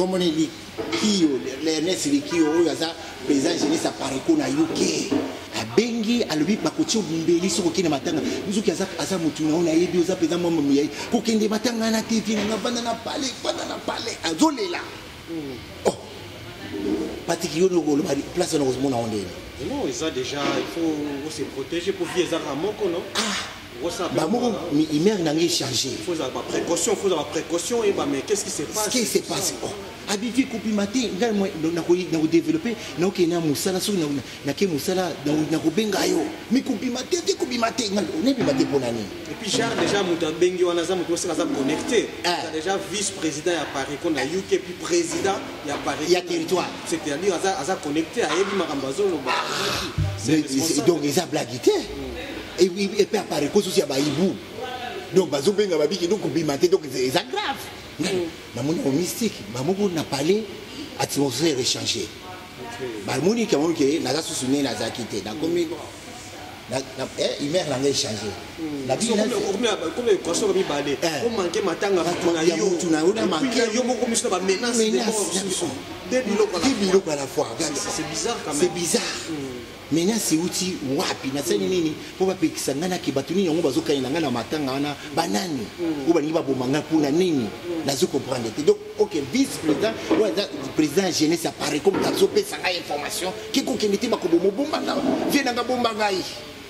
S4: Likio oyo aza président jeunesse Apareco na UK abengi alobi bakoti obumbeli soko kende matanga nzuki aza mutu na ona yebi oza président mwa muyai kokende matanga na TV na vanda na palais azolela oh particulier le place na kozomona ondeni
S5: non ça déjà il faut se protéger pour vivre à moko non
S4: bah moi imer nangi changer
S5: il faut avoir précaution et bah mais qu'est-ce qui se passe
S4: oh abivi kopimate ngai moi na ko développer na ko na musala so na ke musala na ko benga yo mi kopimate ngai ne bimate ponani
S5: et puis genre déjà muta bengi wana za muto saka za connecté déjà vice-président ya Apareco na UK puis président ya Apareco
S4: ya territoire
S5: c'est-à-dire aza connecté à yebi makambazo lo ba
S4: donc ils a blaguité et puis Apareco aussi ya baïbou donc bazo benga babiki donc kopimate donc c'est grave na moni au mystique bamoko na parler atmosphère échanger ba moni ka moni ke na za susune na za kité na komi na imer la échanger la vie
S5: comme équation comme balé on manquer matanga
S4: tuna yo manquer
S5: yo moko misuna ba menace de
S4: biloko à la fois
S5: c'est bizarre quand même
S4: c'est bizarre menace uti wapi na sani nini po ba pekisa ngana ke batuni yango bazoka ina ngana matanga wana banani ko balingi ba bomanga puna nini nazo comprendre te donc OK vice président jeunesse Apareco comme tazo pesa nga information ki ko kenete makobo bombanga vie nanga bombangai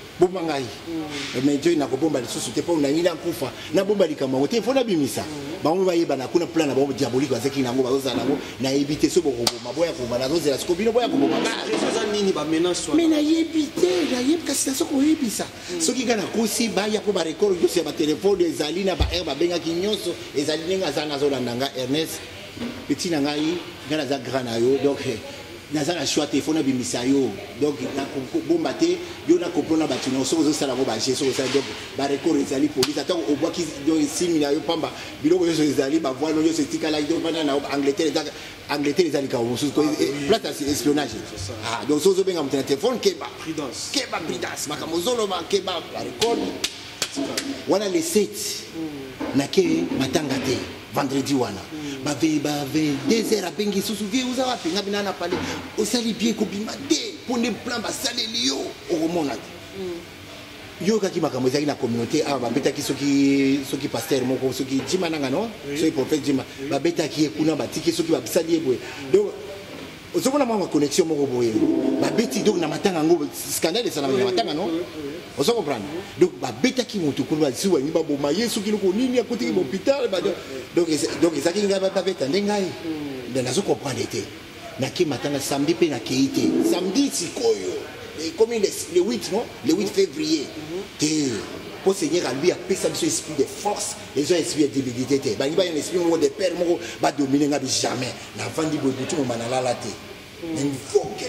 S4: mais Dieu na ko bomba lisusu te po na ngina kufa na bomba likama te fona bimisa bango bayeba na kuna plan na bango diabolique azaki nango bazoza nango na éviter so boko maboya ko bana zozela siko bino boya ko bomba
S5: ça nini ba menace
S4: mais na yebite na yeb kasi na soko yebisa soki kana kosi ba ya ko ba record yo se ba téléphone ezali na ba air ba benga kinyoso ezali nenga za na zolandanga Ernest petit na ngai ngana za grand na yo donc naza na choix téléphone abimisa yo donc na bomba te yo na comprendre batuna soko zo sala ko ba jeso ko sala donc ba record ezali police ata o bois ki do 6 000 yo pamba biloko yo ezali ba voix yo se tika la donc bana na Angleterre ezali ka o so plata espionnage donc so zo benga mutena téléphone keba prudence makamozolo ba keba ba record wana le 7 na ke matanga te vendredi wana ba 2 heures abengi susu vie uza wapi ngabi na parler osali bien kobima te pone plan ba sale liyo oromona yo kaki makambo ezaki na communauté a babetaki soki pasteur moko soki jima nanga no soki prophète jima babetaki kuna batiki soki babisali ebwe donc ozomona mwa connexion moko boye babeti donc na matanga ngo scandale ça na matanga no ozo comprendre donc babetaki moto kuna ziwa ni baboma yesu kiloko nini à côté de l'hôpital donc ezaki nga babeta ndengai donc nazo comprendre te na ki matanga samedi pe na keite samedi sikoyo comme le 8 non le 8 février pour Seigneur à lui appeler ça ce esprit de force les gens esprit de divinité ba un esprit de père moko ba dominer nga jamais na vandi bobutu mo manala la te il faut que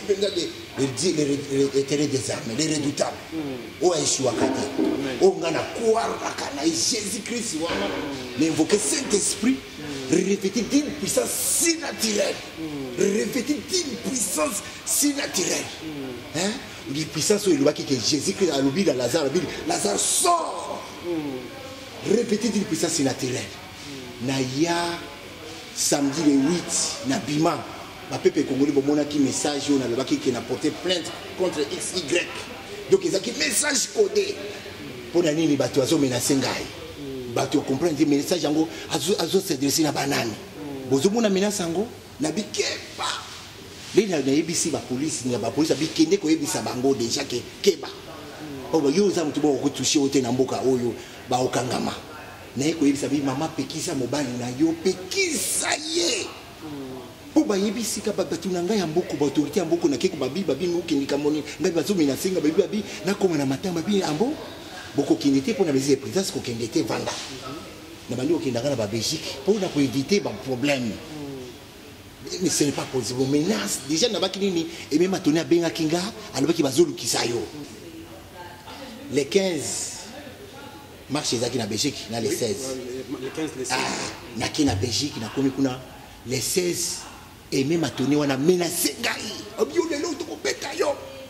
S4: l'éternel des armées les redoutables o Yeshua kate o ngana kuaraka na Jésus Christ wana mais invoquer Saint-Esprit répéter d'une puissance si naturelle revêtu d'une puissance si naturelle. Hein? Une puissance où il voit que Jésus-Christ a l'oublié dans Lazare, Lazare sort. Revêtu d'une puissance si naturelle. Naya samedi le 8, na Bima, ma peuple congolais bomona qui message on a le qui n'a porté plainte contre XY. Donc ils ont un message codé pour nani ni bato azo menacer ngai. Bato comprendre des messages ngo azo s'adresser na banane. Bozo mona menace ngo na bikepa. Les na yebisi ba police ni ba police abikende ko yebisa bango déjà ke keba. Oba yo za mutu bo ko toucher ote na mboka oyo ba okangama. Na ko yebisa bi mama pekisa mobali na yo pekisa ye. Po ba yebisi ka ba batu na ngai ya mboko ba autorité ya mboko na ke ko babi nuki ndikamoni ngai bazo menacer nga babi na koma na matamba bi ambo. Beaucoup qui n'étaient pour la présidence qui était vanda. Nous avons dit que la Belgique pour éviter des problèmes. Mais ce n'est pas possible. Menace déjà nous avons dit et même à tourner à Benga Kinga alors qu'il va zolu kisayo. Les 15 marches qui na Belgique na les 16.
S5: Les 15 les 16.
S4: Na qui na Belgique na komi kuna les 16 et même à tourner on a menacé ngai. Obio le lot ko peta yo.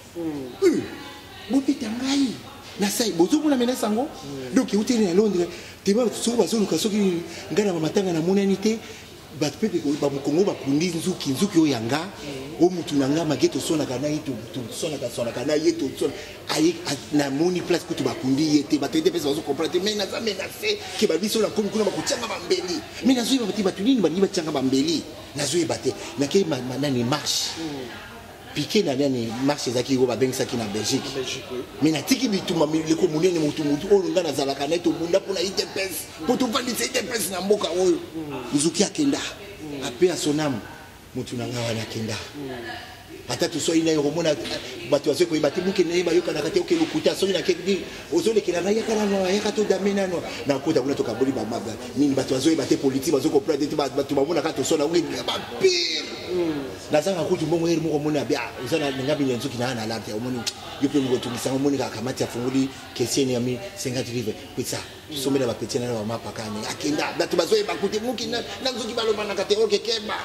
S4: Bo peta ngai. Na sai bozo mona menace ngo donc uti na Londres teba so bazolu kasoki ngana matanga na monanité ba pepe ko ba Kongo ba kundi nzuki o yanga o mutu na ngama geto sona kana yitu sona kana yeto sona ayi na moni place ko to ba kundi yete ba tete pesa bazo comprendre mais na za menacer ke ba biso na komi kuna ba kuchanga ba mbeli mais na zo ba tiba tunini ba niba changa ba mbeli na zo ebate na ke manani marche piqué na nani marche zaki go ba bengisa ki na Belgique mais na tiki bituma le ko munene mutu o nga na zala kana to bunda pona IDPS po to vandi IDPS na mboka oyo uzuki akenda ape a sonam mutu na ngawa na kenda ata to so ina yo mona bato azo ko ibati buke ne ba yo kana kate oke lukuta so ina ke di ozole ke na ya kana no ya kato damena no na kota kuna to kabuli ba maba nini bato azo ibate politique bazo ko prendre bato ba mona kato so na ngi ba pire nazanga kuti mbongo eri moko mona bia uzana ngabi nyenzo kina na larte omoni yope mgo tumisa omoni ka kamati afunguli kesieni yami 50 rive kwitsa somela ba petena na mapa kane akenda bato bazo eba kuti muki na nzoki baloba na kate oke keba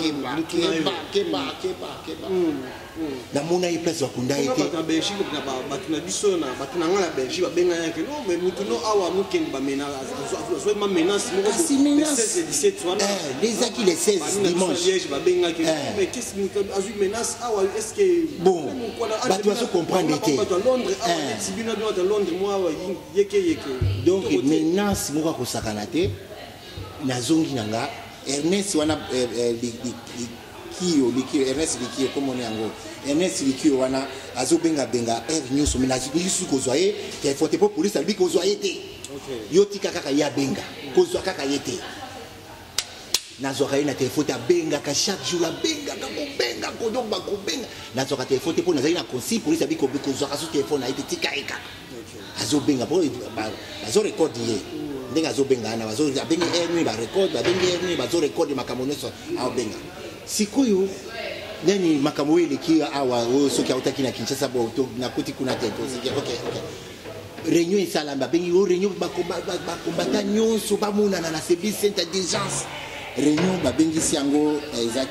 S4: na mona i place wakunda ete
S5: ba Belgique na ba tuna biso na ba tuna ngala Belgique ba benga yake no mais mutu no awa mukendi ba menace so ma menace moko 16 17 wana
S4: les acquis les 16 dimanche
S5: ba benga mais qu'est-ce que azu menace awa est-ce que
S4: bon bato bazo comprendre ete
S5: Londres awa tibina de Londres moi yeke
S4: donc menace moko ko sakana te nazongi nanga Ernest wana Ernest Likio comme on est en gros Ernest Likio wana azo benga news mais nazisu ko zoye te faut pas police albi ko zoye te yo tika kaka ya benga ko zo kaka yete nazo kaina te faut benga ka chaque jour la benga ka ko benga ko donc ba ko benga nazo ka te faut te pour nazina consi police albi ko zo ka so téléphone aite tika eka azo benga pour azo record ye ndenga azo benga na azo benga erni ba record ba benga erni ba zo record makamoneso a benga sikoyo nani makambo ile kia awa soki autaki na Kinshasa bo na kuti kuna teto okay réunion salamba bengi o réunion ba combattant nyonso ba mona na service centre d'urgence réunion ba bengi siango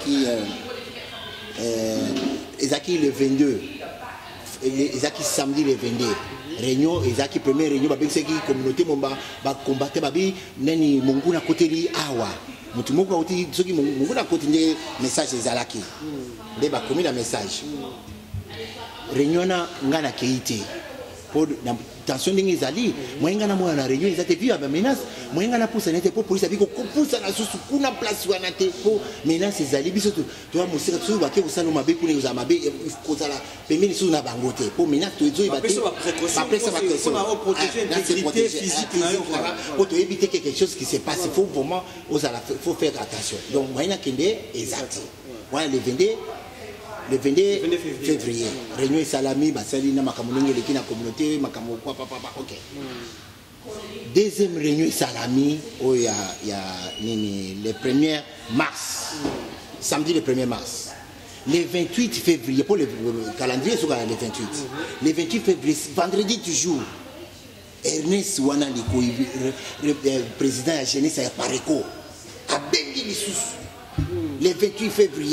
S4: ezaki le 22 ezaki samedi le 22 réunion ezaki première réunion ba bengi seki communauté momba ba combattre babi nani monguna koteli awa mutu moko oti soki mungu na koti nde message ezalaki nde bakomi na message réunion na ngana keite pour na tension ndenge ezali moyenga na mwana na réunion ezate puis ba menace moyenga na pousa nete pour police abiko pousa na susu kuna place wana te pour menace ezali biso to mosika to ba ke usalo mabe kuna uza mabe ko sala pembeni su na bango te pour menace to ezo ibate ba précaution
S5: pour protéger l'intégrité physique na yo
S4: pour to éviter quelque chose qui se passe il faut vraiment faut faire attention donc moyenga kende exact voilà le 22 février réunion salami basali na makamunenge leki na communauté makamu papa OK deuxième réunion salami oh ya nini le 1er mars samedi le 1er mars le 28 février pour le calendrier sur le 28 le 28 février vendredi toujours Ernest wana liko le président ya jeunesse ya Pareko a bengi lisusu le 28 février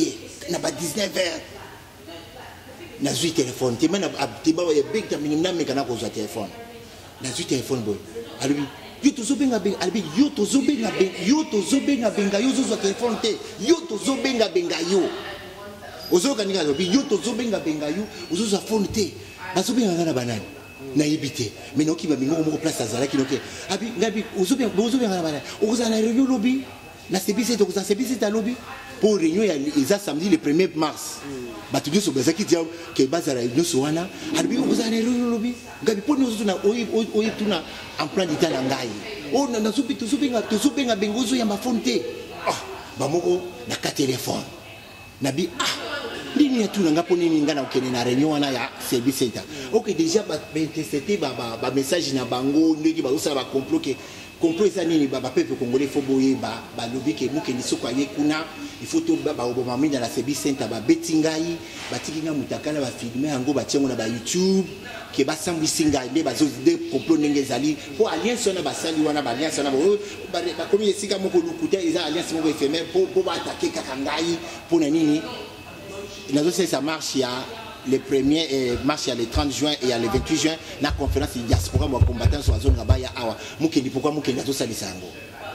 S4: na ba 19h nazwi téléphone tema na abtiba ya big time na mekana ko za téléphone nazwi téléphone boy alobi yo tozobenga benga alobi yo tozobenga benga yo zo téléphone te yo tozobenga benga yo ozoka ninga alobi yo tozobenga benga yo ozo phone te bazobenga ngana banani na yibite mais noki ba bingo mo place azalaki noki abi ngabi ozobenga ngana banani oza na réunion lobby na CBC to za CBC ta lobby pour réunion ya eza samedi le 1er mars batu nyoso bazaki dia ke bazara nyoso wana alobi oza na réunion lobby ngabi po nyoso na oyi tuna en plan d'état na ngai o na supi tozobenga bengo zo ya mafone te bamoko na ka téléphone nabi nini ya tuna ngapo nini ngana okene na réunion wana ya service center ok déjà ba intercepter ba message na bango ndeki ba usala ba complot ça nini ba peuple congolais faut boyer ba lobby ke mukeni soko aye kuna il faut to ba oboma minda na service center ba betingai ba tikinga mutakala ba filmer yango ba tiengo na ba YouTube ke ba sambwisi ngai nde bazo de complot ndenge ezali po alliance na basali wana ba alliance na ba komi esika moko lukuta eza alliance moko éphémère po ba attaquer kakangai po na nini nazo ça marche ya le 1er mars, il y a le 30 juin et il y a le 28 juin, la conférence de diaspora, moi combattant sur la zone Rabaya Awa. Moukendi, pourquoi Moukendi a tout ça les sango?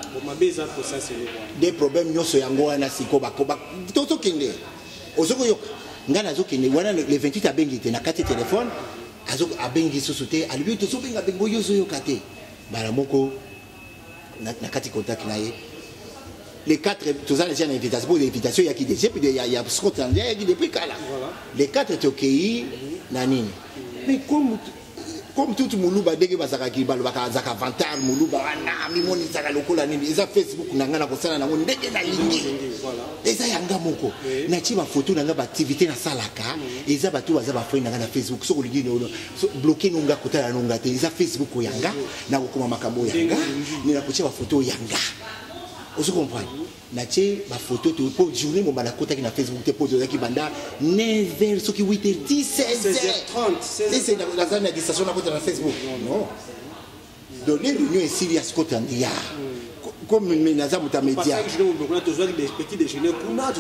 S4: Des problèmes, nous sommes en Goana, Sikoba, Koba, tout Kende. Ozoko Yok, Ngana Zokende, voilà le 28 à Bengi, na 4 téléphones, Azok à Bengi Sosoté, à lui, tout ce que Bengo Yozo Yokate. Baramoko, na 4 contacts naïe. Les 4, tout ça, les invitations, pour l'invitation, il y a qui déjà, puis il y a Scotland, il y a qui depuis Kala. Les 4 étaient au pays, Nani. Mais comme tout le monde, dès que Bazaka Kibal, Bazaka Vantar, Moulouba, Mimoni Zaka Lokola, ils ont Facebook, Nangana Kosana, dès que la ligne. Les Ayanga Moko, Nachi ma photo, Nanga activité na Salaka, ils ont battu Bazaba Free, Nanga Facebook, so bloqué Nunga Kota Nunga, ils ont Facebook Yanga, Nakoma Makamo Yanga, ni la photo Yanga. Vous comprenez? Nache ma photo tu peux journée mon balakota qui na Facebook te pose qui banda 9h ce qui 8h10 16h30 c'est la zone de station na Facebook non donner l'union est serious côté ndia comme menaza mutamedia
S5: des petits déjeuners kuna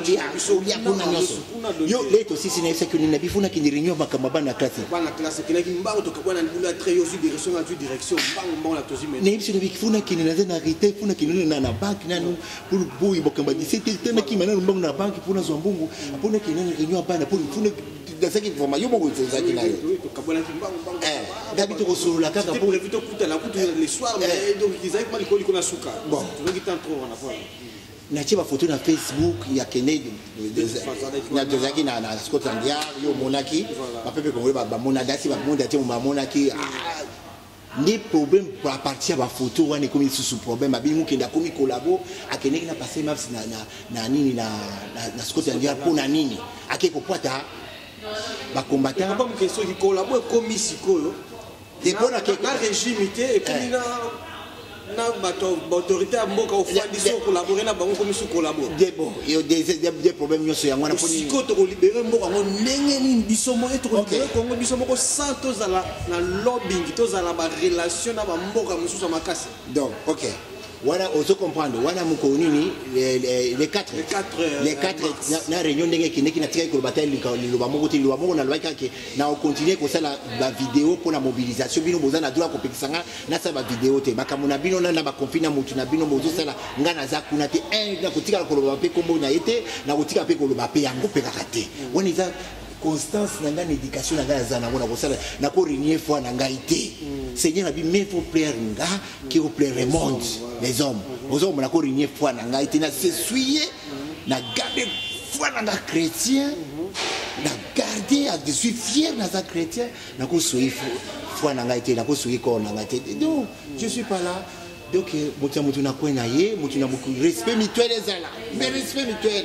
S4: yo leto sisi na que ni bifuna ki réunion makamba na classe
S5: kina kimbango to kabwana ndula très yosi direction à direction bango la tozi mais
S4: ne bisi no bifuna ki na na rite funa ki na banque nanu pour boy bokamba 17 tena ki mana mbongo na banque pour na zombungu apona ki na réunion hapana pour funa dans cette information bongo zaki na yo
S5: to kabwana kimbango
S4: d'habitude ko solo la kaka
S5: pour éviter kuta la kuta les soirs mais donc ils avaient pas l'école qu'on a souka bon tu veux qu'il t'en trop on a pas
S4: na tia ba photo na Facebook ya kene na dozaki na Scotland Yard yo monaki ba pepe congolais ba mona dasi ba monda tia ba monaki ni problème pour partir ba photo wana comme sous problème ba bingu kenda komi collabo akene na passer maps na nini na Scotland Yard pour na nini akeko poata ba combattant
S5: pas une question qui collabo comme sikoyo
S4: dépend na
S5: régime et puis na autorité à mboka ofandi so collaborer na bango comme sous collaborer
S4: bon il y a des problèmes nyoso yango na
S5: poni ko to libérer mboka ngo ndenge ni bisomo et to libérer Congo bisomo ko santo za na lobbying to za la ba relation na ba mboka mususu makasi
S4: donc OK voilà on se comprendre wana muko nini les 4 na réunion ndenge kineki na tika ko bataille liloba moko na lobaka ke na on continue ko sala ba vidéo pour la mobilisation bino boza na droit ko pekisanga na sa ba vidéo te makamuna bino na ba confina mutu na bino bozo sala ngana za kuna te na kotika ko loba pe kombo na yete na kotika pe ko loba pe yango pe kakate woni za constance na ngana éducation na ngana za na ko sala na ko renier foi na ngaité Seigneur a dit mais faut plaire nga qui au plaire le monde les hommes aux hommes na ko renier foi na ngaité na s'essuyer na garder foi na chrétien na garder je suis fier na ça chrétien na ko soyi foi na ngaité na ko soyi ko na ngaité donc je suis pas là donc mutu na ko na ye mutu na beaucoup respect mutuel ezala mais respect mutuel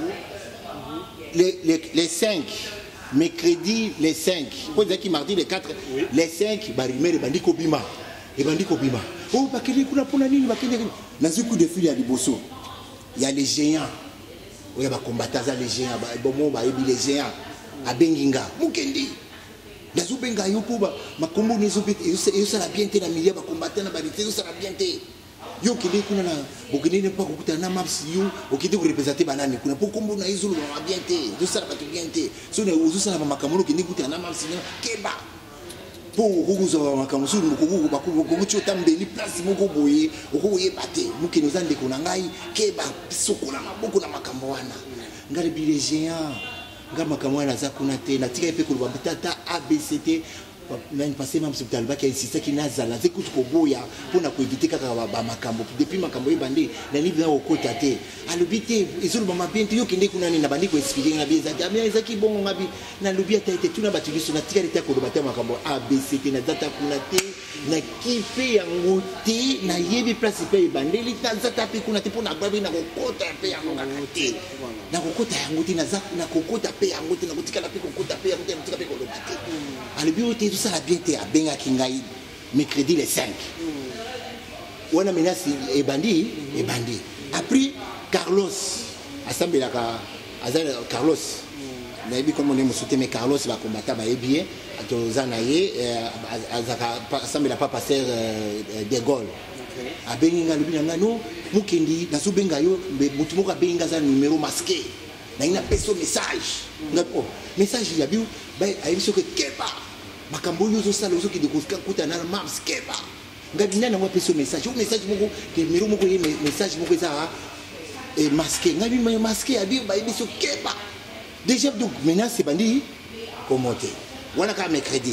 S4: les 5 mercredi les 5 pour dire qui mardi les 4 les 5 barimere bandiko bima et bandiko bima oh bakeli kuna pona nini bakeli na ziku de fili ya liboso il y a les géants il y a ba combattants les géants ba bomo ba ebi les géants abenginga mukendi dazu benga yo kuba makombo nezo bit et ça la bien te na milieu ba combattants na ba bité ça la bien te yo okende kuna na okende ne pas kokutana na maps yo okende korepresente banani kuna po kombo na izolo ba bien te ezosala bato bien te so na ozosala bamakambo okende kokutana na maps na keba po okokuzwa bamakambo so bakomuti otambeli place moko boye okoyeba te mokende oza ndeko na ngai keba sokola maboko na makambo wana ngai bile géant nga makambo wana aza kuna te natika ye mpe koloba tata abct l'année passée même c'est talba qui a insisté qui nazala c'est que ko boya pour na ko éviter kaka ba makambo depuis makambo ebande na livre na okota te alobité ezolo ba mabente yo kende kuna ni na bandi ko expliquer na bieza bien ezaki bongo ngabi na lobi ata ete tuna batuliso na tika leta ko lobata makambo abct na data kuna te na kipe yango te na yebi place pe ebande lita zata pe kuna te pour na babi na kokota pe yango na te na kokota yango te na zaka na kokota pe yango te na kotika na pe kokota pe yango te na kotika pe ko lobate alobité ça la bien te a benga kingai mercredi les 5 wana menace et bandi après Carlos assemblée la Carlos nabi comme on est soutenir mais Carlos va combattre ba bien atozanaye azaka assemblée la pas passer de Gaulle a benga lobi na ngano mukendi na so benga yo mutu moko benga za numéro masqué na ina peso message ngapo message ya biu ba ayiso que keba makambo yozo sala ozo ki dekofika kuta na maps keba ngabina na wapeso message o message moko ke numéro moko ye message moko za et masqué ngabi ma masqué abi ba biso keba déjà donc maintenant c'est bandi commenter voilà ka mercredi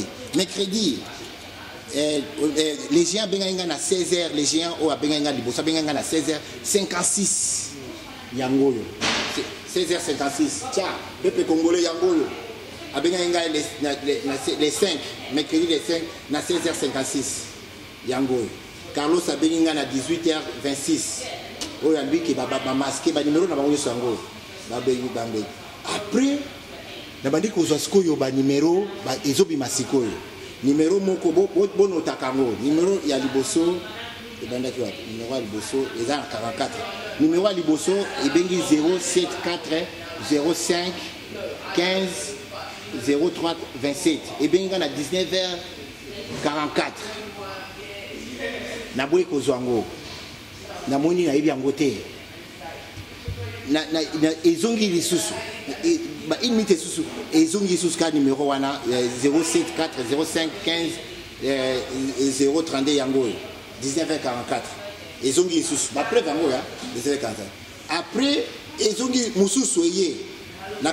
S4: les géants benga na 16h les géants o benga libosa benga na 16h56 yangoyo 16h56 tiens peuple congolais yangoyo abenga les 5 mercredi les 5 na 16h56 yango Carlos abenga na 18h26 oyo ambiki baba masqué ba numéro na bango so yango babengi bambe après na bandi ko zwa yo ba numéro ba ezobi masikoyo numéro moko bono takango numéro ya liboso ebanda ki wapi numéro ya liboso eza 44 numéro ya liboso ebengi 074 05 15 03 27 et bien à 19h44 na boy ko zwango na moni na yebi yangote na ezongi lisusu ba imite susu ezongi susu ka numéro wana 074 05 15 032 yango 19h44 ezongi susu ba preuve yango ya 19h44 après ezongi mususu eye na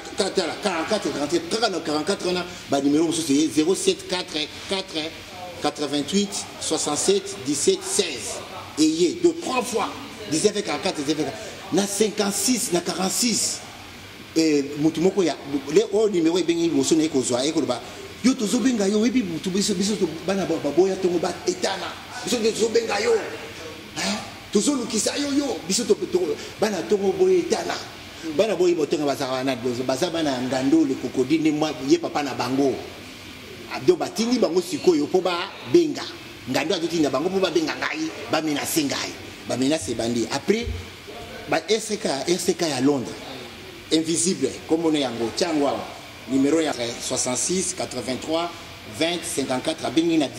S4: 44 on a ba numéro 074 4 88 67 17 16 et y de 3 fois 1944 na 56 na 46 mutu moko ya le o numéro bengi boso na ko zwa e ko ba yo tozo benga yo ebi mutu biso bana boya tongo ba etana biso tozo benga yo tozo lukisa yo biso to bana tongo boya etana bana boyi botenga bazaka na baza bana ngando le kokodi ne mwa ye papa na bango abdo batindi bango sikoyo po ba benga ngando azotinda bango po ba benga ngai ba menace ngai ba menace bandi après ba RCK à Londres invisible comme on est yango tiangwa numéro ya 66 83 20 54 bengi na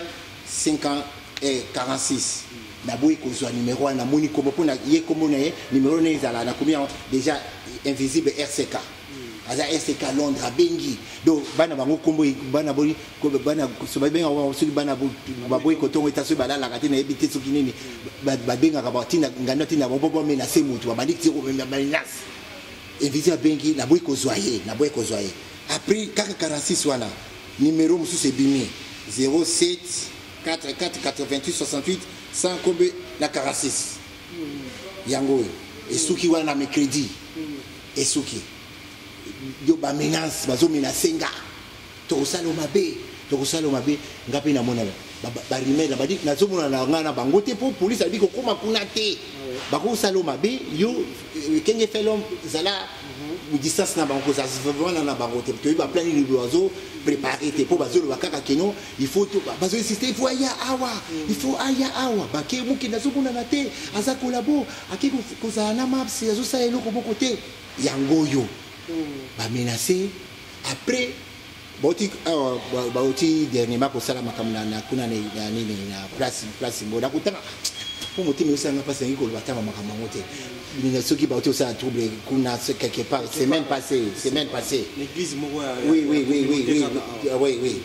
S4: 19h46 na boy ko zo numéro na moni ko pona ye ko mona numéro ne zala na combien déjà invisible RCK aza RCK Londres bengi do bana bango kombo bana boli ko bana so benga wa so bana boy ko tongo etaso bala la katina ebite so kinini ba benga ka batina ngana tina bobo me na se mutu ba bandiki ko me menace invisible bengi na boy ko zo après 46 wana numéro musu c'est bimi 07 44 88 68 sans combien la 46 yango et souki wana mercredi et souki yo ba menace bazo menacer nga to salo mabe ngapi na mona ba rimela ba dik na zo mona na ngana bango te po police abi ko koma kuna te ba ko salo mabe yo kenge felom zala distance na bango ça se vraiment na bango te to ba plan ni oiseau préparer te po bazo lo kaka keno il faut to bazo insister il faut aya awa ba ke muki na zo mona na te aza kolabo akiko ko za na maps azo sa eloko boko te yango yo ba menacer après boti dernièrement pour ça la makamna na kuna na nini na place mboda kutana pour monter mais aussi on a passé un gros bataille maman monter ceux qui battent aussi un trouble qu'on a quelque part semaine passée
S5: l'église
S4: oui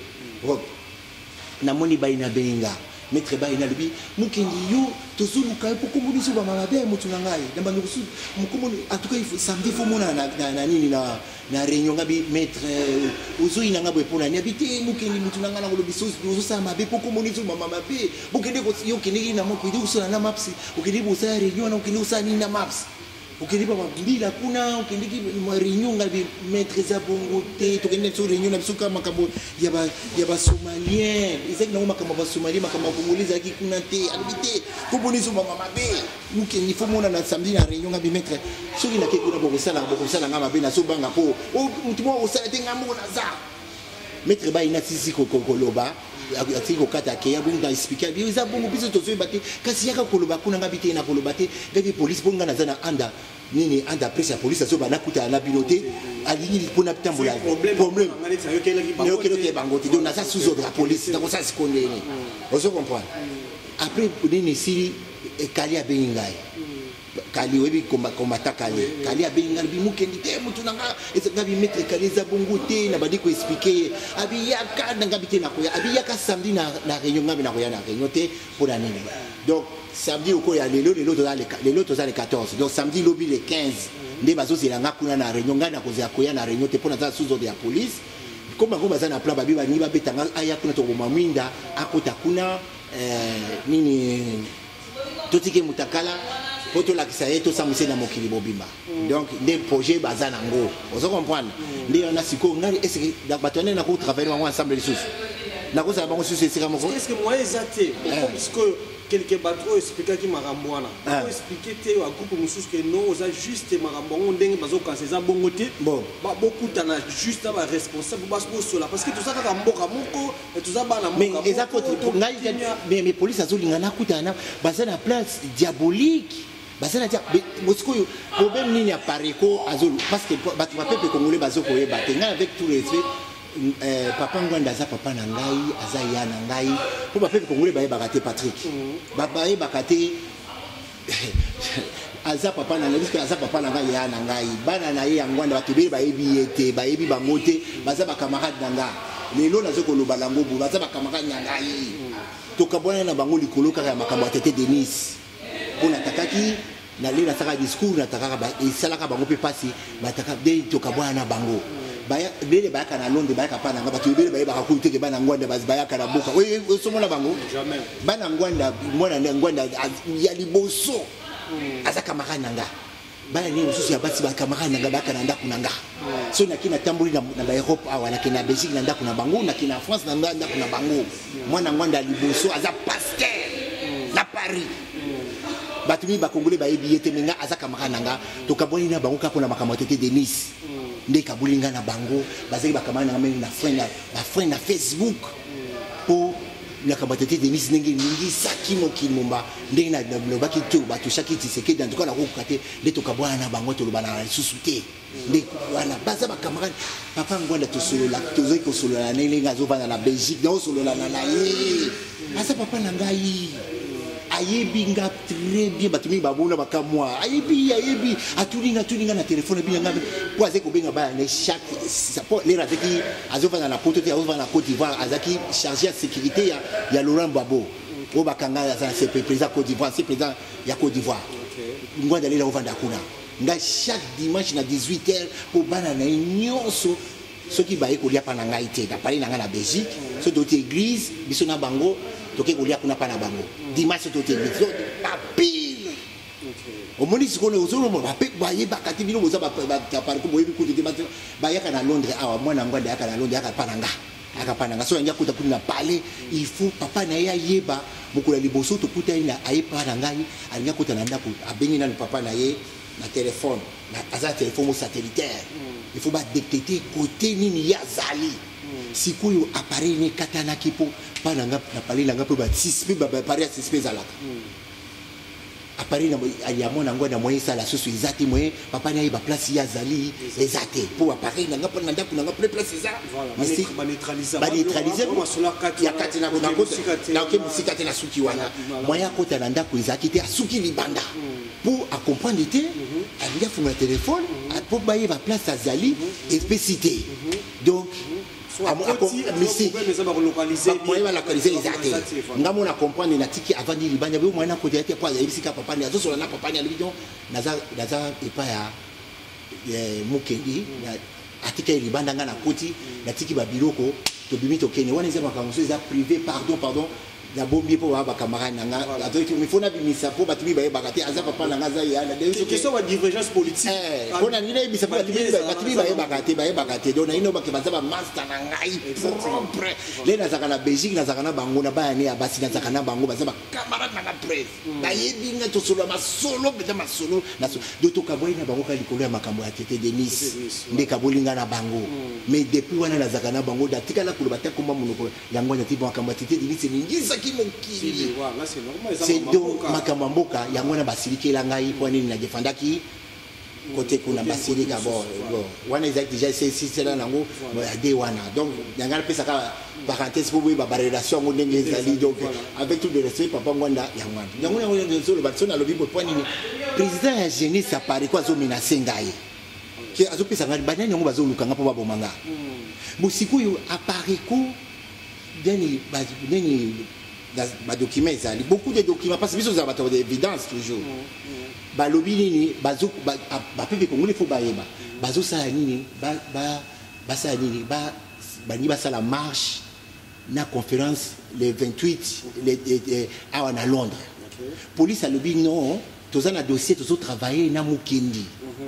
S4: na moni baina benga maître baina libi mukendi yo tozuluka pour communiser ba mabe mutu na ngai na bandu su mukomoni en tout cas il faut samedi faut mona na nini na réunion ngabi maître uzui na ngabo epona ni habité mukendi mutu na ngana ngolobi so sa mabe pour communiser ba mabe mukendi ko yo kendi na mo kuidi usana na maps ukendi busa réunion na ukendi usana ni na maps ukendi ba mbila kuna ukendi ki réunion ngabi maître za bongo te to kendi so réunion na bisuka makambo ya ba somalien ezaki na makambo ba somalien makambo kongoliza ki kuna te habité ko bonizo ba mabe mukendi faut mona na samedi na réunion ngabi maître soki na ke kuna boko sala nga mabe na so banga po o mutimo o sala te ngambo na za maître ba ina sisi kokoloba ati kokata ke ya bunga expliquer bi za bongo biso to so bate kasi yaka koloba kuna ngabite na koloba te ngabi police bonga na zana anda nini anda presse ya police so bana kuta na pilote alingi pona pitambola problème yo kelo ke bangote donc na ça sous ordre la police donc ça se connaît on se comprend après nini si kali abengai kali webi komata kali abenga bi mukendi te mutu nanga ezanga bi mettre kali za bongo te na badi ko expliquer abi yaka nanga bite na koya abi yaka samedi na réunion ngabi na koya na réunion te pour la nini donc samedi au koya lelo to za le 14 donc samedi lobi le 15 nde bazo zelanga kuna na réunion ngana ko za koya na réunion te pour na sous ordre ya police comme ngoma za na plan babi bani ba betanga aya kuna to bomamwinda akota kuna nini totike mutakala poto la kisaye to samuse na mokili bobimba donc des projets bazana ngo vous comprenez ndi on a siko ngari est-ce que batone na ko travailler ensemble les sous na ko ça ba ko sous c'est comme
S5: est-ce que moi exacté parce que quelque bateau expliquer ki makambo wana ko expliquer te wa groupe mususu que non oza juste makambo ngo ndenge bazo kanse za bongo te
S4: bon
S5: ba beaucoup tana juste ba responsable parce que cela parce que tout ça ka mboka moko et tout ça bana mboka
S4: mais eza ko ngai mais police azolinga na kutana bazana place diabolique basana tia bosiko problème nini ya pareko azolu parce que batu bapepe congolais bazoko yeba tenga avec tout respect papa ngwanda za papa na ngai aza ya na ngai po bapepe congolais baye bakate Patrick babaye bakate aza papa na ngai parce que aza papa na ngai ya na ngai bana na ye ya ngwanda batubeli bayebi ete bayebi bangote baza ba camarade na nga lelo nazoko loba lango bu baza ba camarade na ngai to kabona na bango likolo kaka ya makambo tete Denis pona takaki na lena saka discours na takaka ba esalaka bango pe pasi bataka de tokabwana na bango baya bele bayaka na Londres bayaka pa na nga batu bele bayaka kuite ke bana ngwanda bayaka na boka oui somona bango
S5: jamais
S4: bana ngwanda mwana na ngwanda ya liboso azaka makana nga bana ni ususu ya bati baka makana nga baka na ndaku nanga so na kina tambuli na ba Europe awa na kina Belgique na ndaku na bango na kina France na ndaku na bango mwana ngwanda liboso aza pasteur na Paris batumi ba congolais ba yebiete menga azaka makananga to kaboni na bango kapona makambo tete Denis nde kabulinga na bango bazaki bakamana na na friend na Facebook po na kabatete Denis ningi saki mokimomba nde na lobaki to batu shaki tiseke dans tout cas na ko kate nde to kabona na bango to lobana susute nde wana baza bakamana papa ngwanda to solo la to zo ko solo la nenga zo bana na Belgique na solo la na ye asa papa na ngai ayebi nga très bien batumi babona bakamwa ayebi atulinga na téléphone bi nga pour aze ko benga ba na chaque support les radeki azova na poto te azova na Côte d'Ivoire azaki chargé de sécurité ya Laurent Gbagbo o bakanga za c'est président Côte d'Ivoire c'est président ya Côte d'Ivoire ngwanda lela ovanda kuna nga chaque dimanche na 18h pour bana na nyonso soki baye ko lia pa na ngai te na pali na nga na Belgique so dote église biso na bango toke kolia kuna pa na bango dimanche to te biso pa pile o moni sikone ozolo mo ba pe baye bakati bino boza ba par ko boyebi ko te ba yaka na Londres awa mwana ngwanda yaka na Londres aka pananga so yanga kuta kuna pale il faut papa na ya yeba mukula liboso to kuta ina ayepa na ngai alinga kuta na ndako abengi na papa na ye na téléphone na aza téléphone satellitaire il faut ba détecter côté nini ya zali sikoyo appareil ni katana kipo pananga na pale langa pe ba 6 pe ba appareil 6 pe zalaka appareil ya mona ngo na moyen sala susu izate moyen papa na ba place ya zali ezate pour appareil na ngapa na ndako na ngapa place za
S5: ba neutraliser
S4: ya kati na bona kota na ke musika te na suki wana moyen kota na ndako ezaki te asuki libanda pour à comprendre te alinga fuma téléphone pour bailler ba place à zali espécité donc localiser ezate ngamo na comprendre na tiki avant di libanda bo mwana ko te pa ya bisika papa ni azosola na papa ni alibido naza epa ya mukendi atiki libanda ngana koti na tiki ba biloko to bimi to kenya wana ezama kango za privé pardon la bombi pour ba camarade nanga azoki il faut na bimisa pour batumi ba bakate aza papa nanga za ya na
S5: c'est question de divergence politique
S4: on a ni na bimisa pour batumi ba bakate donc na ino ba kebaza ba master na ngai propre les na zakana Belgique na zakana bango na ba ne abasi na zakana bango ba za ba camarade na presse ba yebi nga to solo ma solo beta ma solo na do to kaboy na bango ka likolo ya makambo ya tete Denis nde kabolinga na bango mais depuis wana na zakana bango da tikala kulo batakoma munoko yango na tibo makambo ya tete Denis ni c'est donc makamamboka yango na basiliki la ngai po nini na defendaki côté kuna basilika bon wana exact déjà c'est là nango de wana donc yanga pesa ka parenthèse pour ba relation ngo ndenge ezali donc avec tout le respect papa ngwanda yango nzo le batso na lobi po nini président ya jeunesse apparaît quoi zo menacer ngai ki azo pesa ngai banani ngo bazo lukanga po ba bomanga bosiku apparaît ko deni documents, beaucoup de documents, parce que nous avons des évidences toujours. Balobi nini, bazo, peuple congolais faut baéba. Bazo salanini, salanini, la marche, na conférence les 28, à Londres. Police a lobi non, tous un dossier, tous travailler na mukendi.